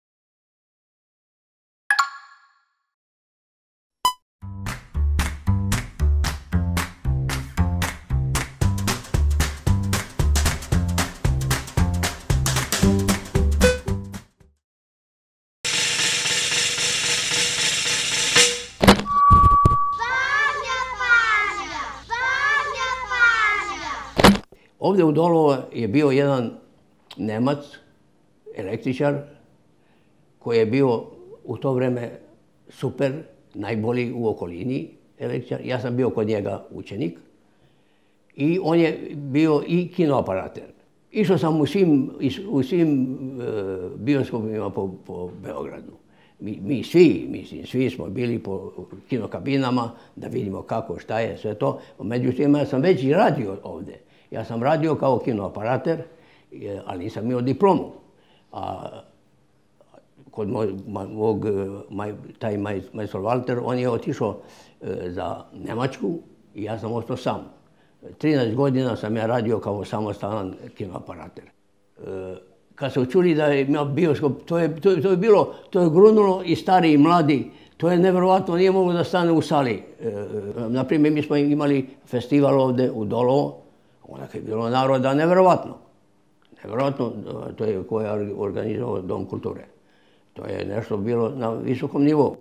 Ovde u Dolovo je bio jedan Nemac, električar, koji je bio u to vreme super, najbolji u okolini električar. Ja sam bio kod njega učenik i on je bio i kinooperater. Išao sam u svim, u svim bioskopima po, po Beogradu. Mi, mi svi, mislim, svi smo bili po kinokabinama da vidimo kako, šta je, sve to. Međutim, ja sam već i radio ovde. Ja sam radio kao kinooperater, ali nisam imao diplomu. A kod mog, taj majstor Walter, on je otišao za Nemačku i ja sam ostao sam. trinaest godina sam ja radio kao samostalan kinooperater. Kad su čuli da je imao bioskop, to je, to, to je bilo, to je grunulo i stari i mladi. To je nevjerovatno, nije moglo da stane u sali. Naprimjer, mi smo imali festival ovde u Dolovo, onda je bilo naroda nevjerovatno. Nevjerovatno, to je ko je organizovao Dom kulture. To je nešto bilo na visokom nivou.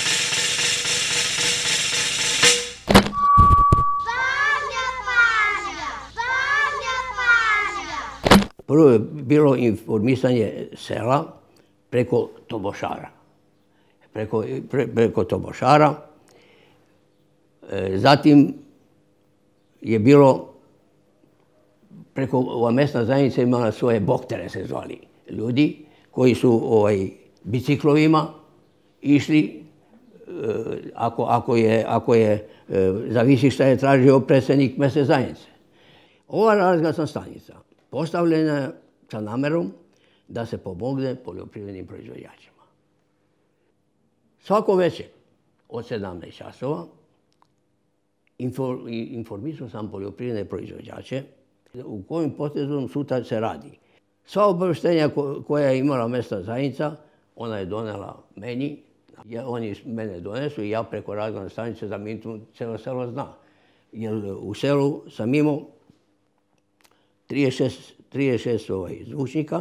Prvo je bilo informisanje sela preko tobošara. Preko, pre, preko tobošara. E, zatim je bilo preko, ova mesna zajednica imala svoje boktere, se zvali ljudi, koji su ovaj, biciklovima išli, e, ako, ako je, ako je e, zavisi šta je tražio predsjednik mesne zajednice. Ova razgasna stanica postavljena je sa namerom da se pomogne poljoprivrednim proizvođačima. Svako večer od sedamnaest časova informisao sam poljoprivredne proizvođače u kojim potezom sutra se radi. Sva obaveštenja koja je imala mesna zajednica, ona je donela meni, oni mene donesu i ja preko razglasne stanice da mi tu celo selo zna. Jer u selu sam imao trideset šest ovaj, zvučnika.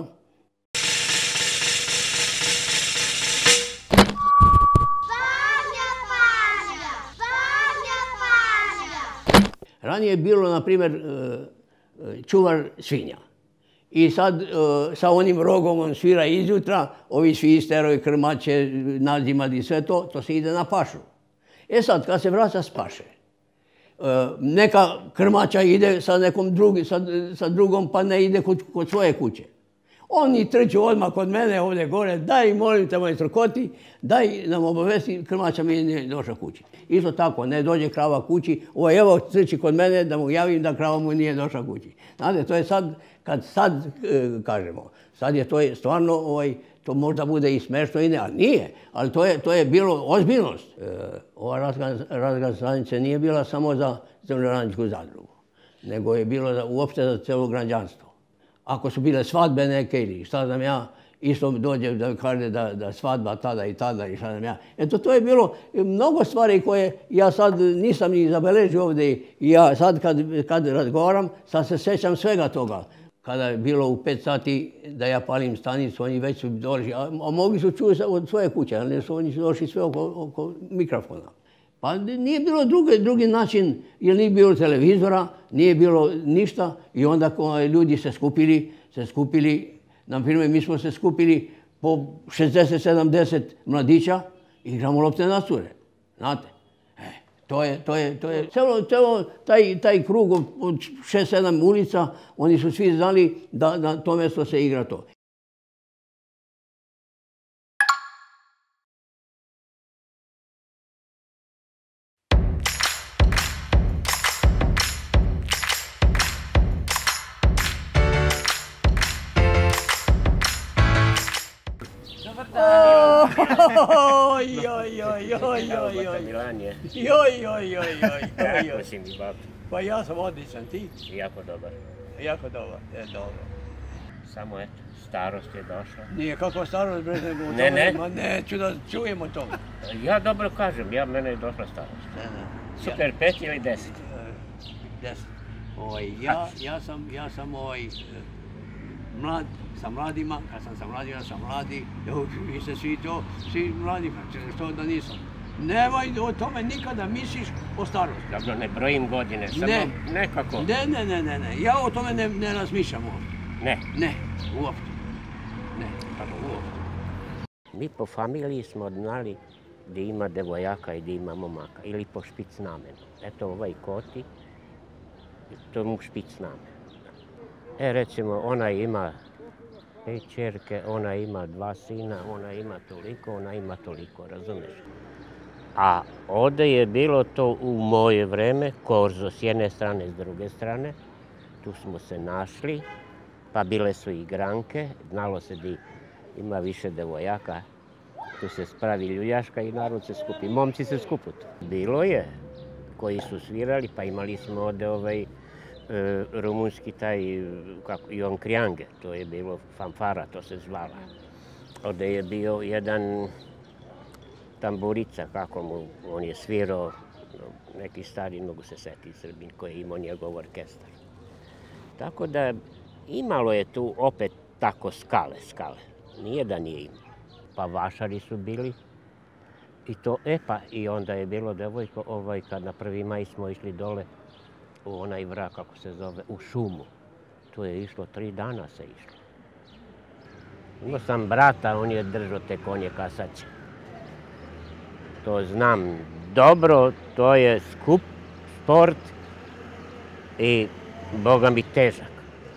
Ranije je bilo, na primjer, čuvar svinja. I sad sa onim rogom on svira izjutra, ovi svi sterovi, krmače, nadzimad i sve to, to se ide na pašu. E sad, kad se vraća s paše, neka krmača ide sa nekom drugi, sa, sa drugom, pa ne ide kod, kod svoje kuće. Oni trču odmah kod mene ovdje gore, daj, molim te, majstor Koti, daj nam obavesti, krmača mi nije došla kući. Isto tako, ne dođe krava kući, ovo evo trči kod mene da mu javim da krava mu nije došla kući. Znate, to je sad, kad sad e, kažemo, sad je to je stvarno, ovaj, to možda bude i smešno i ne, ali nije. Ali to je, to je bilo ozbiljnost. E, ova razglasna stanica nije bila samo za zemljoradničku zadrugu, nego je bilo za, uopšte za celo građanstvo. Ako su bile svadbe neke ili šta znam ja, isto dođe da kaže da, da svadba tada i tada i šta znam ja. Eto, to je bilo mnogo stvari koje ja sad nisam ni zabeležio ovdje i ja sad kad, kad razgovaram, sad se sećam svega toga. Kada je bilo u pet sati da ja palim stanicu, oni već su došli, a, a mogli su čuti od svoje kuće, ali su oni su došli sve oko, oko mikrofona. Pa nije bilo drugi, drugi način, jer nije bilo televizora, nije bilo ništa i onda ljudi se skupili, se skupili, na primjer mi smo se skupili po šezdeset sedamdeset mladića i igramo lopte na cure. Znate? E, to je, to je, to je, celo, celo taj, taj krug od šest sedam ulica, oni su svi znali da na to mjesto se igra to.
Oj, oj, oj, oj, oj, oj.
Milanje.
Joj, joj, joj, joj, joj.
Kako si mi, bab?
Pa ja sam odličan, ti?
Jako dobar.
Jako dobar, je dobro.
Samo eto, starost je došla.
Nije kako starost, bre, nego u
Ne,
tome,
ne.
ma neću da čujemo to.
Ja dobro kažem, ja, mene je došla starost.
Ne, ne.
Super, pet ili deset?
Deset. Ovaj, ja, ja sam, ja sam ovaj, mlad, sa mladima, kad sam sa mladima, sam mladi, evo, vi ste svi to, svi mladi, što da nisam. Nemoj o tome nikada misliš o starosti.
Dobro, ne brojim godine, samo
Ne.
nekako.
Ne, ne, ne, ne, ne, ja o tome ne, ne razmišljam uopšte.
Ne?
Ne, uopšte. Ne, uopšte.
Mi po familiji smo znali da ima devojaka i da ima momaka, ili po špicnamenu. Eto ovaj Koti, to je mu špicnamen. E, recimo, ona ima pet čerke, ona ima dva sina, ona ima toliko, ona ima toliko, razumiješ? A ovdje je bilo to u moje vreme, korzo s jedne strane, s druge strane. Tu smo se našli, pa bile su igranke, znalo se da ima više devojaka. Tu se spravi ljuljaška i narod se skupi. Momci se skupu tu. Bilo je koji su svirali, pa imali smo ovdje ovaj e, rumunski taj, kako, Ion Krijange, to je bilo fanfara, to se zvala. Ovdje je bio jedan tamburica, kako mu, on je svirao, neki stari, mogu se setiti, Srbin, koji je imao njegov orkestar. Tako da imalo je tu opet tako skale, skale. Nije da nije imalo. Pa vašari su bili i to, e pa, i onda je bilo devojko, ovaj, kad na prvi maj smo išli dole u onaj vrak, kako se zove, u šumu. To je išlo, tri dana se išlo. Imao sam brata, on je držao te konje kasaće. To znam dobro, to je skup sport i, boga mi, težak.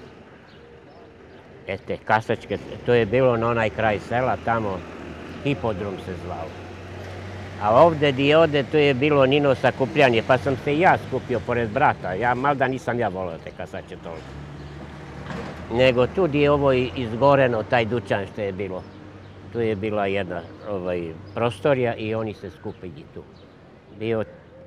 E te kasačke, to je bilo na onaj kraj sela, tamo hipodrom se zvao. A ovdje gdje ode, to je bilo Nino sakupljanje, pa sam se i ja skupio pored brata. Ja, malda nisam ja volio te kasače toliko. Nego tu gdje je ovo izgoreno, taj dućan što je bilo. Tu je bila jedna ovaj, prostorija i oni se skupili tu. Bio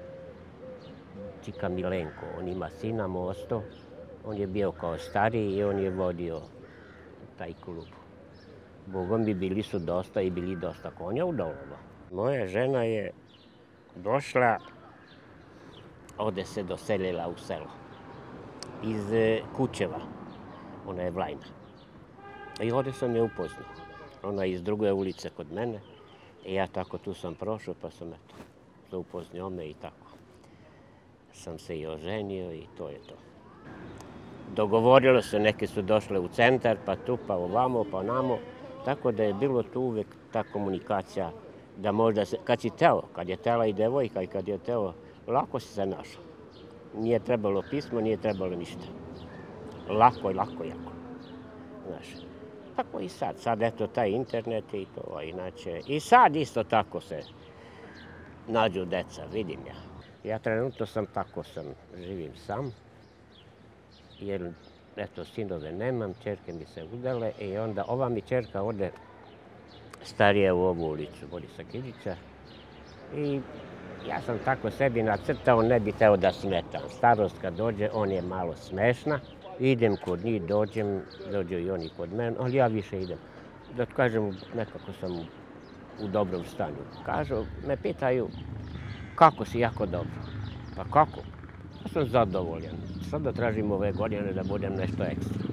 Čika Milenko, on ima sina Mosto, on je bio kao stariji i on je vodio taj klub. Bogom bi bili su dosta i bili dosta konja u Dolovo. Moja žena je došla, ovdje se doselila u selo. Iz Kučeva, ona je Vlajna. I ovdje sam je upoznao. Ona je iz druge ulice kod mene. I ja tako tu sam prošao, pa sam eto, se upoznao me i tako. Sam se i oženio i to je to. Dogovorilo se, neke su došle u centar, pa tu, pa ovamo, pa namo. Tako da je bilo tu uvek ta komunikacija, da možda se, kad si teo, kad je tela i devojka i kad je teo, lako si se našao. Nije trebalo pismo, nije trebalo ništa. Lako i lako, jako. Znaš, tako i sad. Sad eto taj internet i to, a inače. I sad isto tako se nađu deca, vidim ja. Ja trenutno sam tako sam, živim sam. Jer, eto, sinove nemam, čerke mi se udale i onda ova mi čerka ode starije u ovu ulicu, Borisa Kidića. I ja sam tako sebi nacrtao, ne bi teo da smetam. Starost kad dođe, on je malo smešna. Idem kod njih, dođem, dođu i oni kod mene, ali ja više idem. Da kažem, nekako sam u dobrom stanju. Kažu, me pitaju, kako si, jako dobro. Pa kako? Ja sam zadovoljan. Sad da tražim ove godine da budem nešto ekstra.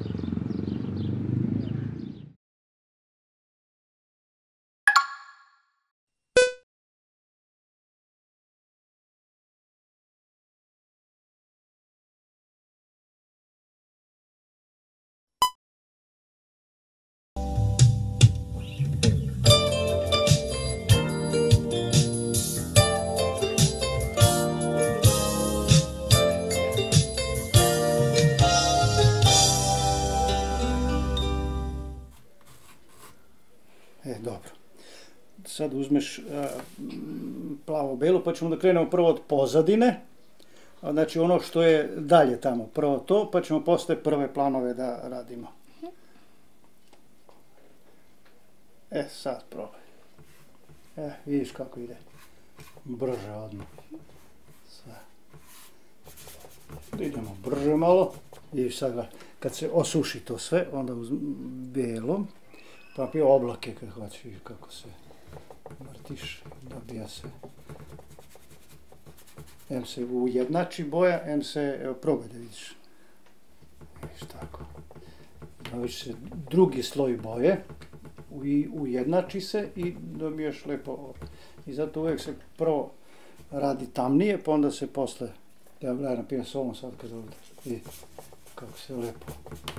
E, dobro. Sad uzmeš plavo-belu, pa ćemo da krenemo prvo od pozadine. Znači ono što je dalje tamo. Prvo to, pa ćemo posle prve planove da radimo. E, sad probaj. E, vidiš kako ide. Brže odmah. Sad. Idemo brže malo. Vidiš sad, kad se osuši to sve, onda uz belo, pa pije oblake kad hoćeš, vidiš kako se vrtiš, dobija se. Em se ujednači boja, em se, evo probaj da vidiš. Vidiš tako. Dobiš se drugi sloj boje, ujednači se i dobijaš lepo. I zato uvijek se prvo radi tamnije, pa onda se posle, ja gledam na primjer s ovom sad kad ovdje, vidi kako se lepo.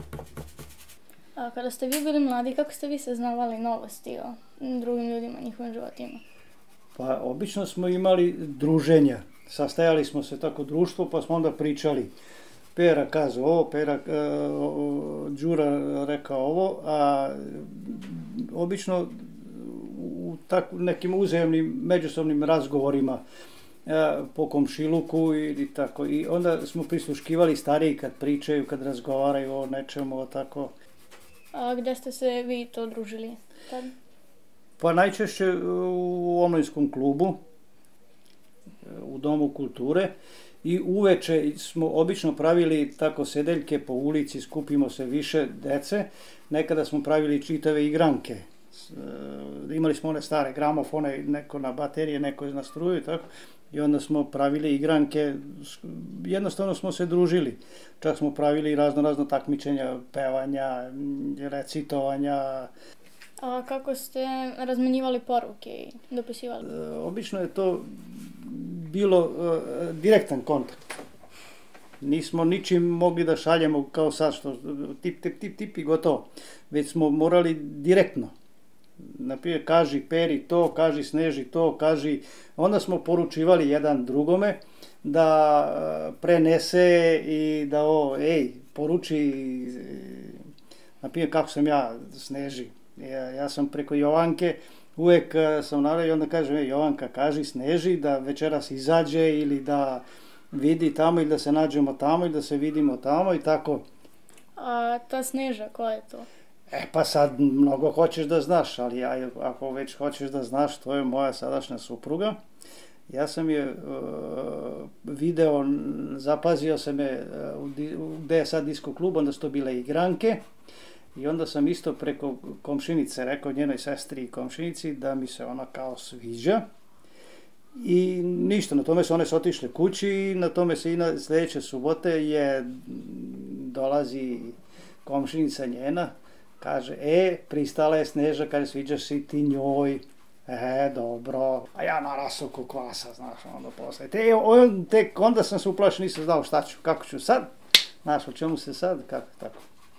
A kada ste vi bili mladi, kako ste vi saznavali novosti o drugim ljudima, njihovim životima? Pa
obično smo imali druženja, sastajali smo se tako društvo, pa smo onda pričali. Pera kazao ovo, Pera, uh, Đura rekao ovo, a obično u tak, nekim uzajemnim međusobnim razgovorima uh, po komšiluku i tako. I onda smo prisluškivali stariji kad pričaju, kad razgovaraju o nečemu, o tako.
A gde ste se vi to družili tad?
Pa najčešće u omladinskom klubu, u Domu kulture. I uveče smo obično pravili tako sedeljke po ulici, skupimo se više dece. Nekada smo pravili čitave igranke. Imali smo one stare gramofone, neko na baterije, neko na struju i tako. I onda smo pravili igranke, jednostavno smo se družili. Čak smo pravili razno razno takmičenja, pevanja, recitovanja.
A kako ste razmenjivali poruke i dopisivali?
Obično je to bilo uh, direktan kontakt. Nismo ničim mogli da šaljemo kao sad što tip, tip, tip, tip i gotovo. Već smo morali direktno. Naprimjer, kaži Peri to, kaži Sneži to, kaži... Onda smo poručivali jedan drugome da prenese i da o, ej, poruči, naprimjer, kako sam ja Sneži. Ja, ja sam preko Jovanke, uvek sam naravno i onda kažem, ej, Jovanka, kaži Sneži da večeras izađe ili da vidi tamo ili da se nađemo tamo ili da se vidimo tamo i tako.
A ta Sneža, ko je to?
E pa sad mnogo hoćeš da znaš, ali ja, ako već hoćeš da znaš, to je moja sadašnja supruga. Ja sam je uh, video, zapazio sam je uh, gde je sad disko klub, onda su to bile igranke. I onda sam isto preko komšinice rekao njenoj sestri i komšinici da mi se ona kao sviđa. I ništa, na tome su one otišle kući i na tome se i na sljedeće subote je dolazi komšinica njena, kaže, e, pristala je Sneža, kaže, sviđaš si ti njoj. E, dobro. A ja narasao ko kvasa, znaš, onda posle. Te, on, tek onda sam se uplašio, nisam znao šta ću, kako ću sad. Znaš, o čemu se sad, kako, tako.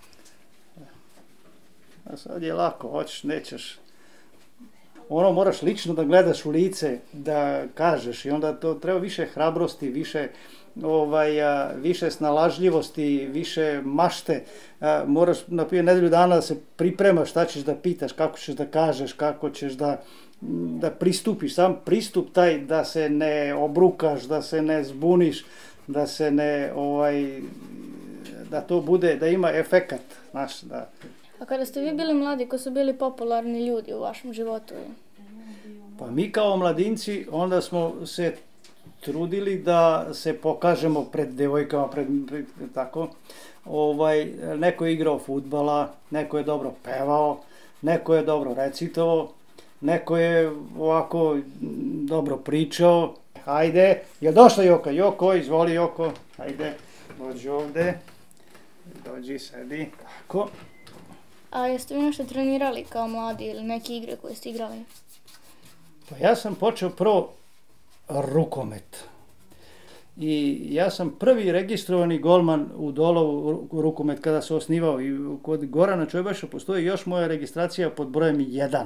A sad je lako, hoćeš, nećeš. Ono, moraš lično da gledaš u lice, da kažeš i onda to treba više hrabrosti, više, ovaj, a, više snalažljivosti, više mašte. A, moraš, na primjer, nedelju dana da se pripremaš šta ćeš da pitaš, kako ćeš da kažeš, kako ćeš da, da pristupiš. Sam pristup taj da se ne obrukaš, da se ne zbuniš, da se ne, ovaj, da to bude, da ima efekat, znaš, da...
A kada ste vi bili mladi, ko su bili popularni ljudi u vašem životu?
Pa mi kao mladinci onda smo se trudili da se pokažemo pred devojkama, pred, pred tako. Ovaj, neko je igrao fudbala, neko je dobro pevao, neko je dobro recitovao, neko je ovako dobro pričao. Hajde, je došla Joka? Joko, izvoli Joko, hajde, dođi ovde, dođi, sedi, tako.
A jeste vi nešto trenirali kao mladi ili neke igre koje ste igrali?
Pa ja sam počeo prvo rukomet. I ja sam prvi registrovani golman u Dolovu rukomet kada se osnivao. I kod Gorana Čojbaša postoji još moja registracija pod brojem jedan.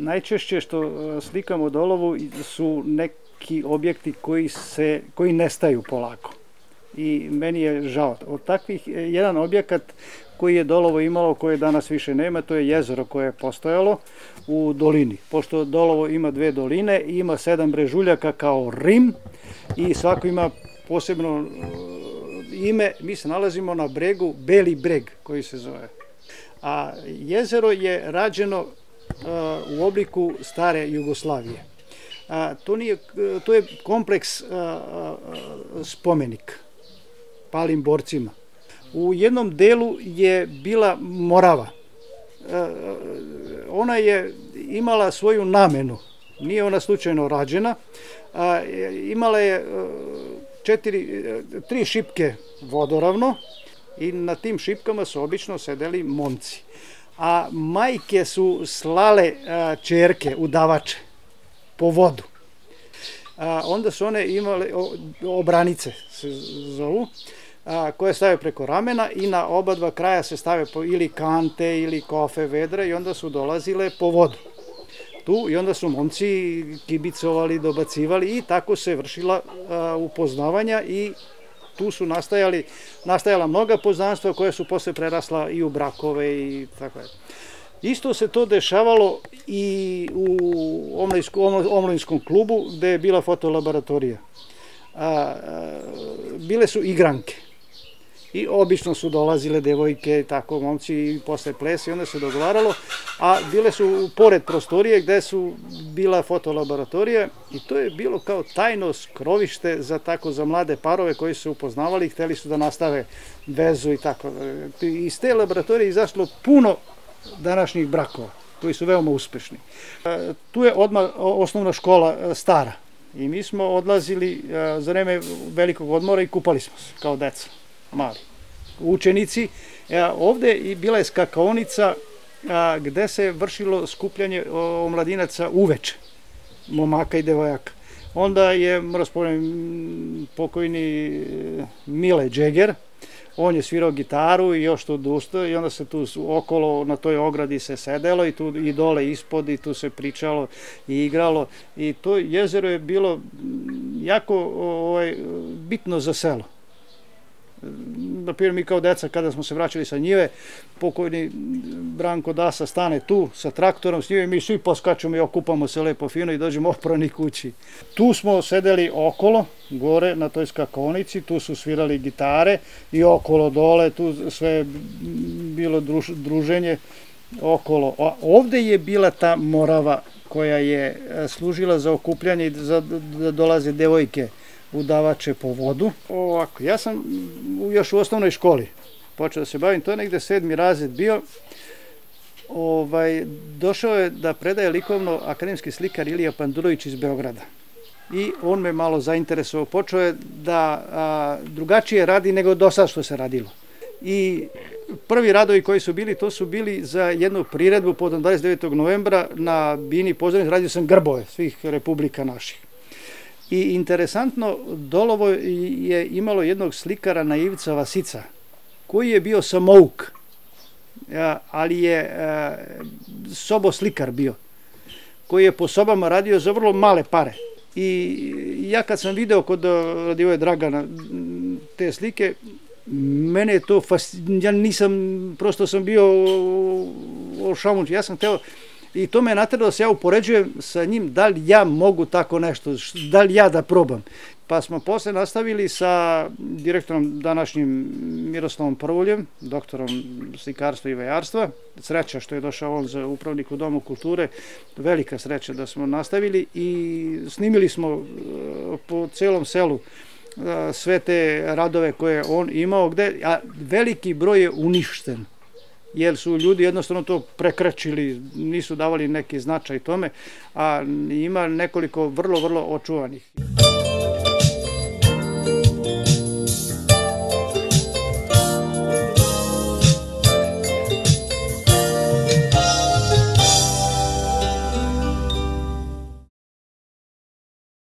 najčešće što slikam u Dolovu su neki objekti koji, se, koji nestaju polako. I meni je žao. Od takvih, jedan objekat koji je Dolovo imalo, koje danas više nema, to je jezero koje je postojalo u dolini. Pošto Dolovo ima dve doline, ima sedam brežuljaka kao Rim i svako ima posebno ime. Mi se nalazimo na bregu, Beli breg koji se zove. A jezero je rađeno u obliku stare Jugoslavije. To, nije, to je kompleks spomenik palim borcima. U jednom delu je bila Morava. Ona je imala svoju namenu, nije ona slučajno rađena. Imala je četiri, tri šipke vodoravno i na tim šipkama su obično sedeli momci. A majke su slale čerke, udavače, po vodu. Onda su one imale, obranice se zovu, koje stave preko ramena i na oba dva kraja se stave ili kante ili kofe, vedre i onda su dolazile po vodu. Tu i onda su momci kibicovali, dobacivali i tako se vršila upoznavanja i tu su nastajali, nastajala mnoga poznanstva koja su posle prerasla i u brakove i tako je. Isto se to dešavalo i u omladinskom klubu gde je bila fotolaboratorija. Bile su igranke i obično su dolazile devojke, tako momci i posle plesa i onda se dogovaralo, a bile su pored prostorije gde su bila fotolaboratorija i to je bilo kao tajno skrovište za tako za mlade parove koji su se upoznavali i hteli su da nastave vezu i tako. Iz te laboratorije izašlo puno današnjih brakova koji su veoma uspešni. Tu je odmah osnovna škola stara i mi smo odlazili za vreme velikog odmora i kupali smo se kao deca, mali učenici. Ovde bila je skakaonica gde se vršilo skupljanje omladinaca uveče, momaka i devojaka. Onda je pokojni Mile Džeger, on je svirao gitaru i još tu dusto i onda se tu okolo na toj ogradi se sedelo i tu i dole ispod i tu se pričalo i igralo i to jezero je bilo jako ovaj, bitno za selo. Naprimjer, mi kao deca kada smo se vraćali sa njive, pokojni Branko Dasa stane tu sa traktorom s njive i mi svi poskačemo i okupamo se lepo fino i dođemo oprani kući. Tu smo sedeli okolo, gore na toj skakonici, tu su svirali gitare i okolo dole, tu sve bilo druženje okolo. A ovde je bila ta Morava koja je služila za okupljanje i da dolaze devojke udavače po vodu. Ovako, ja sam još u osnovnoj školi počeo da se bavim, to je negde sedmi razred bio. Ovaj, došao je da predaje likovno akademski slikar Ilija Pandurović iz Beograda. I on me malo zainteresovao, počeo je da a, drugačije radi nego do sad što se radilo. I prvi radovi koji su bili, to su bili za jednu priredbu povodom dvadeset devetog novembra na Bini pozornici, radio sam grbove svih republika naših. I interesantno, Dolovo je imalo jednog slikara na Ivica Vasica, koji je bio samouk, ali je soboslikar bio, koji je po sobama radio za vrlo male pare. I ja kad sam video kod Radivoje Dragana te slike, mene je to fasciniralo, ja nisam, prosto sam bio ošamuć, ja sam hteo, i to me je nateralo da se ja upoređujem sa njim, da li ja mogu tako nešto, da li ja da probam. Pa smo posle nastavili sa direktorom današnjim Miroslavom Prvuljem, doktorom slikarstva i vajarstva. Sreća što je došao on za upravnik u Domu kulture, velika sreća da smo nastavili i snimili smo po celom selu sve te radove koje on imao, gde, a veliki broj je uništen, jer su ljudi jednostavno to prekračili, nisu davali neki značaj tome, a ima nekoliko vrlo, vrlo očuvanih.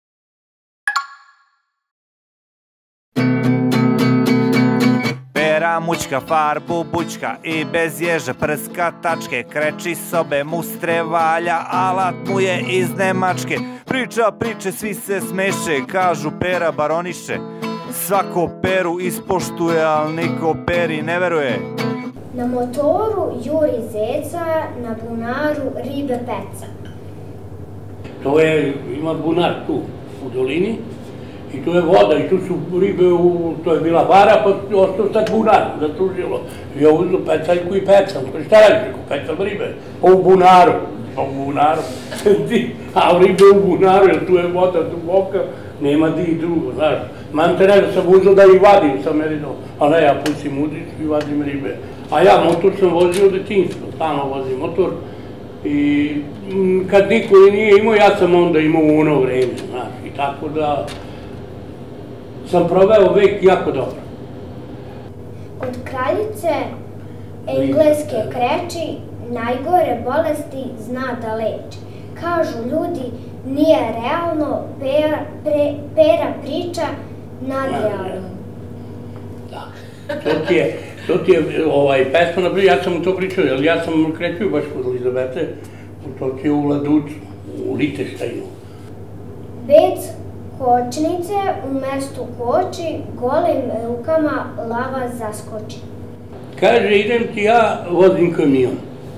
Pera
Pera, mućka, farbu, bućka i bez ježe prska tačke. Kreči sobe, mustre valja, alat mu je iz Nemačke. Priča priče, svi se smeše, kažu Pera baroniše. Svako Peru ispoštuje, al niko Peri ne veruje.
Na motoru juri zeca, na bunaru ribe peca.
To je, ima bunar tu, u dolini, i tu je voda, i tu su ribe, u, to je bila vara, pa ostao sad bunar, zaslužilo. I ja uzlu pecaljku i pecam, šta radiš, ako pecam ribe? Pa u bunaru, pa u bunaru, a ribe u bunaru, jer tu je voda duboka, nema di drugo, znaš. Man te ne da sam uzeo da ih vadim sa merinom, a ne, ja pustim udiš i vadim ribe. A ja motor sam vozio u detinjstvu, stalno vozim motor. I kad niko nije imao, ja sam onda imao u ono vreme, znaš. I tako da sam proveo vek jako dobro.
Kod kraljice engleske kreči, najgore bolesti zna da leči. Kažu ljudi, nije realno, pera, pre, pera priča nadrealno.
Da, to ti je, to ti je ovaj, pesma, naprijed, ja sam mu to pričao, jer ja sam krećio baš kod Elizabete, to ti je u Laducu, u Liteštajnu.
Bec kočnice u mestu koči, golim rukama lava zaskoči.
Kaže, idem ti ja, vozim kamion.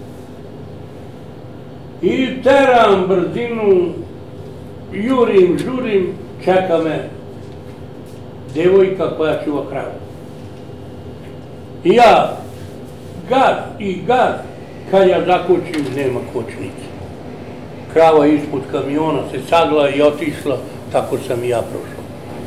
I teram brzinu, jurim, žurim, čeka me devojka koja čuva kravu. I ja gaz i gaz, kad ja zakočim, nema kočnice. Krava ispod kamiona se sagla i otišla, tako sam i ja prošao.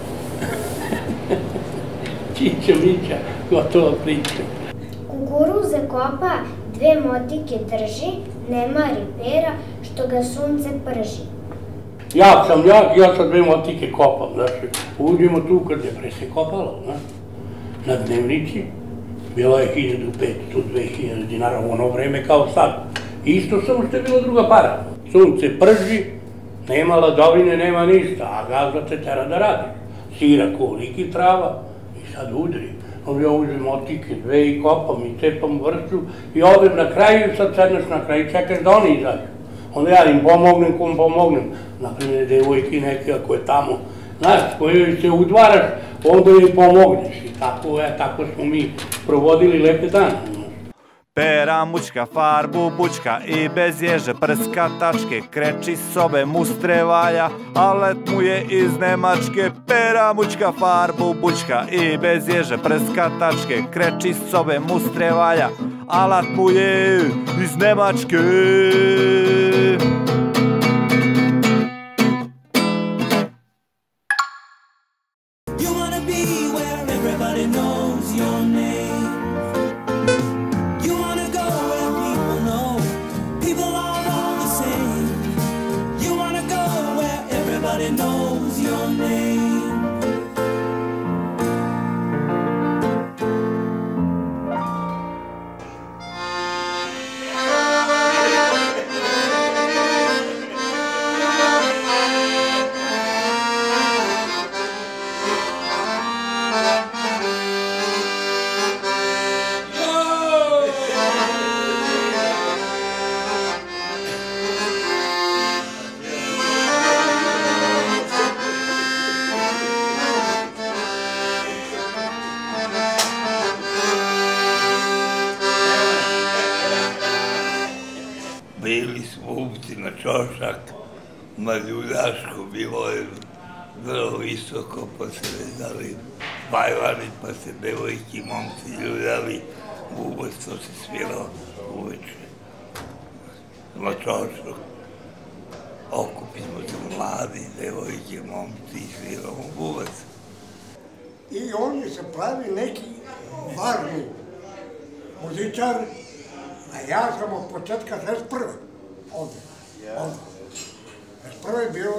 Čića, mića, gotova priča.
Kukuruze kopa, dve motike drži, ne mari pera, što ga sunce prži.
Ja sam jak, ja sad dve motike kopam, znaš, uđemo tu kad je pre se kopalo, znaš, na dnevnici, bilo je hiljadu petsto, dve hiljade dinara u ono vreme kao sad. Isto samo što je bilo druga para. Sunce prži, nema ladovine, nema ništa, a gazda te tera da radi. Sira koliki trava i sad udri. Onda ja uzem motike dve i kopam i cepam vrstu i odem na kraju i sad sedneš na kraju i čekaš da oni izađu. Onda ja im pomognem kom pomognem. Naprimjer, devojki neke ako je tamo, znaš, kojoj se udvaraš, onda im pomogneš. I tako, e, tako smo mi provodili lepe dane.
Pera, mućka, farbu, bućka i bez ježe prska tačke. Kreči sobe, mustre valja, a let mu je iz Nemačke. Pera, mućka, farbu, bućka i bez ježe prska tačke. Kreči sobe, mustre valja, alat mu je iz Nemačke.
Bili smo upci na čošak, na Ljuljašku, bilo je vrlo visoko, pa se vezali bajvani, pa se devojki i momci ljuljali, bubac to se svirao uveče. Na čošak okupimo se mladi, devojke, momci i sviramo bubac.
I on je se pravi neki važni muzičar, a ja sam od početka šezdeset prve ovde, ovde. šezdeset prve je bilo...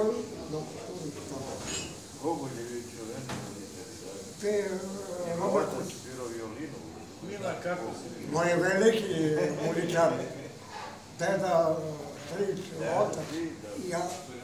Kogo je vičeo, ne?
Te, Robert
Kuć. Svirao violinu. Mila, kako si vidio?
Moj je veliki muzičar. Deda, stric, otac. Ja,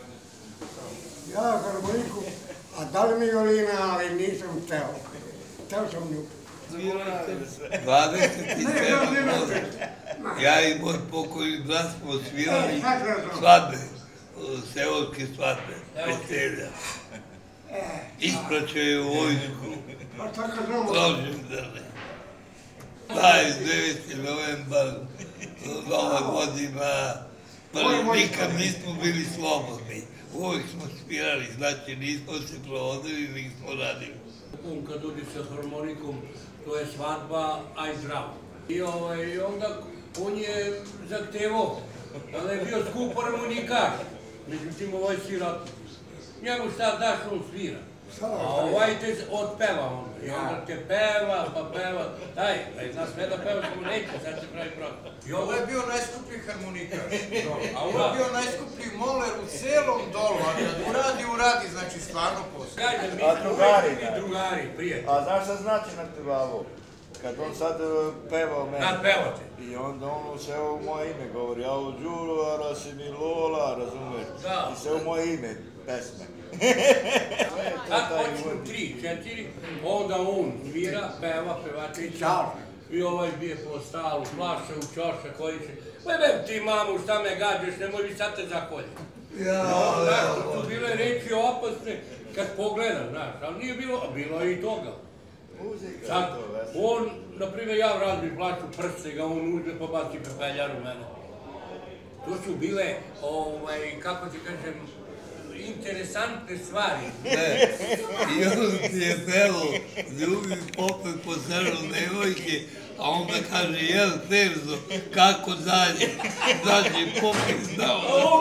ja harmoniku, a dali mi violina, ali nisam hteo. Hteo sam nju.
dvadeset sedam godina. Ja i moj pokojni brat smo svirali svadbe, seoske svadbe, veselja. Ispraćaju vojsku, rođendane. dvadeset deveti novembar, nova godina, ali nikad nismo bili slobodni. Uvijek smo svirali, znači nismo se provodili, nismo radili.
Kad dođe sa harmonikom, to je svadba, aj zdravo. I onda on je zahtevao, da je bio skup harmonikaš. Međutim, ovaj svira, njemu šta daš, on svira. A ovaj te otpeva onda. I onda te peva, pa peva. Daj, zna sve da peva, samo neće, sad se pravi pravo.
I ovo je bio najskuplji harmonikaš. A ovo je bio najskuplji moler u celom dolu. A kad uradi, uradi, znači stvarno posao.
A drugari, da. Drugari, prijatelji.
A znaš šta znači na tebavo? Kad on sad peva o mene.
Kad pevate?
I onda on se u moje ime govori, a u Đuru, a rasi mi Lola, razumeš?
Da.
I se u moje ime pesme.
Kad počnu tri, četiri, onda on svira, peva, pevate i čaša. I ovaj bije po stalu, plaša u čoša koji se... Bebe ti mamu, šta me gađaš, nemoj vi sad te zakoljati. Znaš, tu bile reči opasne kad pogledam, znaš, ali nije bilo, a bilo je i toga. Sad, on, na primjer, ja razbim plaću prste ga, on uzme pa baci pepeljar u mene. To su bile, kako ti kažem, interesantne stvari.
Ne, i on ti je pelo, ljubi popet po srnu devojke, a onda kaže, jel, Terzo, kako dalje? Znači, popet znao.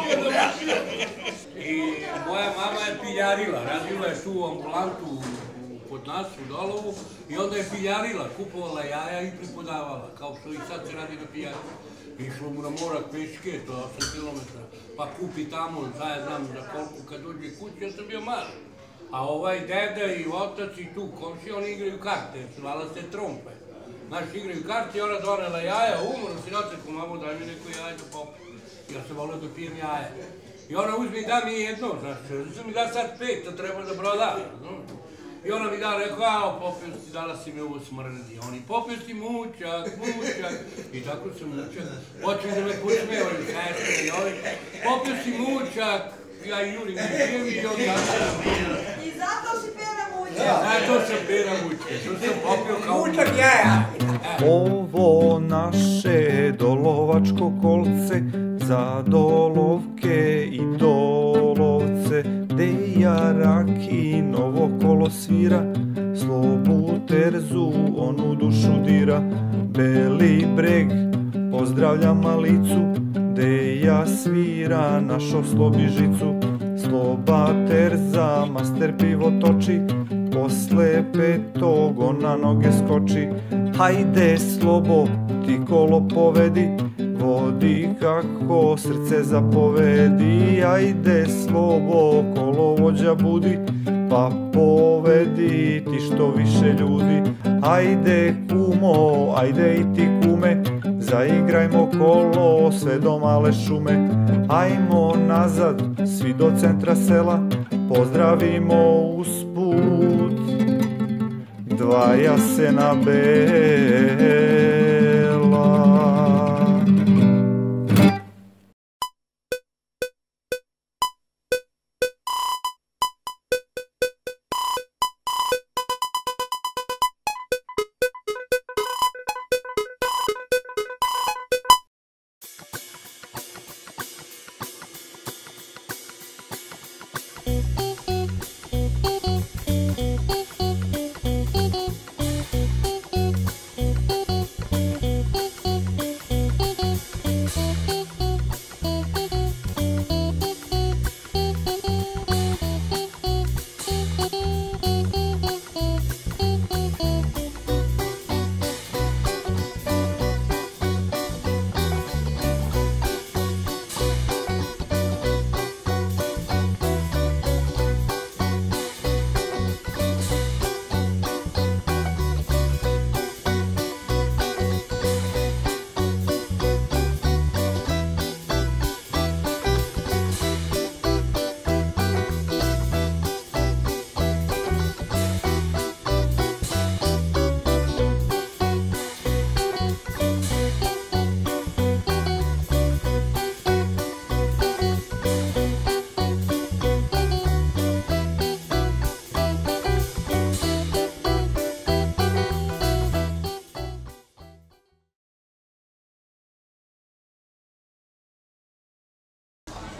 I moja mama je piljarila, radila je tu ambulantu kod nas u Dolovu i onda je piljarila, kupovala jaja i pripodavala, kao što i sad se radi na pijaci. Išlo mu na morak peške, to je osam kilometara, pa kupi tamo, zaja znam za koliko, kad dođe kući, ja sam bio mali. A ovaj deda i otac i tu komši, oni igraju karte, zvala se trompe. Znaš, igraju karte i ona donela jaja, umro si noćetku, mamo, daj mi neko jaje da popim. Ja sam volio da pijem jaje. I ona uzme i da mi jedno, znaš, uzme mi da sad pet, to treba da broda. I ona mi da rekao, a popio si, dala si mi ovo smrdi. Oni, popio si mučak, mučak. I tako sam mučak. Počeli da me posmevaju, sestre i ovi. Popio si mučak. Ja i Juri mi pijem i on ja sam mučak.
I zato si pera mučak.
Zato sam pera mučak. To sam popio kao mučak
jaja.
Ovo naše dolovačko kolce za dolovke i dolovce, Deja Raki novo kolo svira, slobu terzu onu dušu dira. Beli breg pozdravlja malicu, Deja svira našo slobižicu. Sloba terza master pivo toči, posle petog ona noge skoči. Hajde Slobo, ti kolo povedi, vodi kako srce zapovedi. Ajde Slobo, kolovođa budi, pa povedi ti što više ljudi. Ajde kumo, ajde i ti kume, zaigrajmo kolo sve do male šume. Ajmo nazad, svi do centra sela, pozdravimo usput dva jasena bela.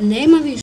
nema više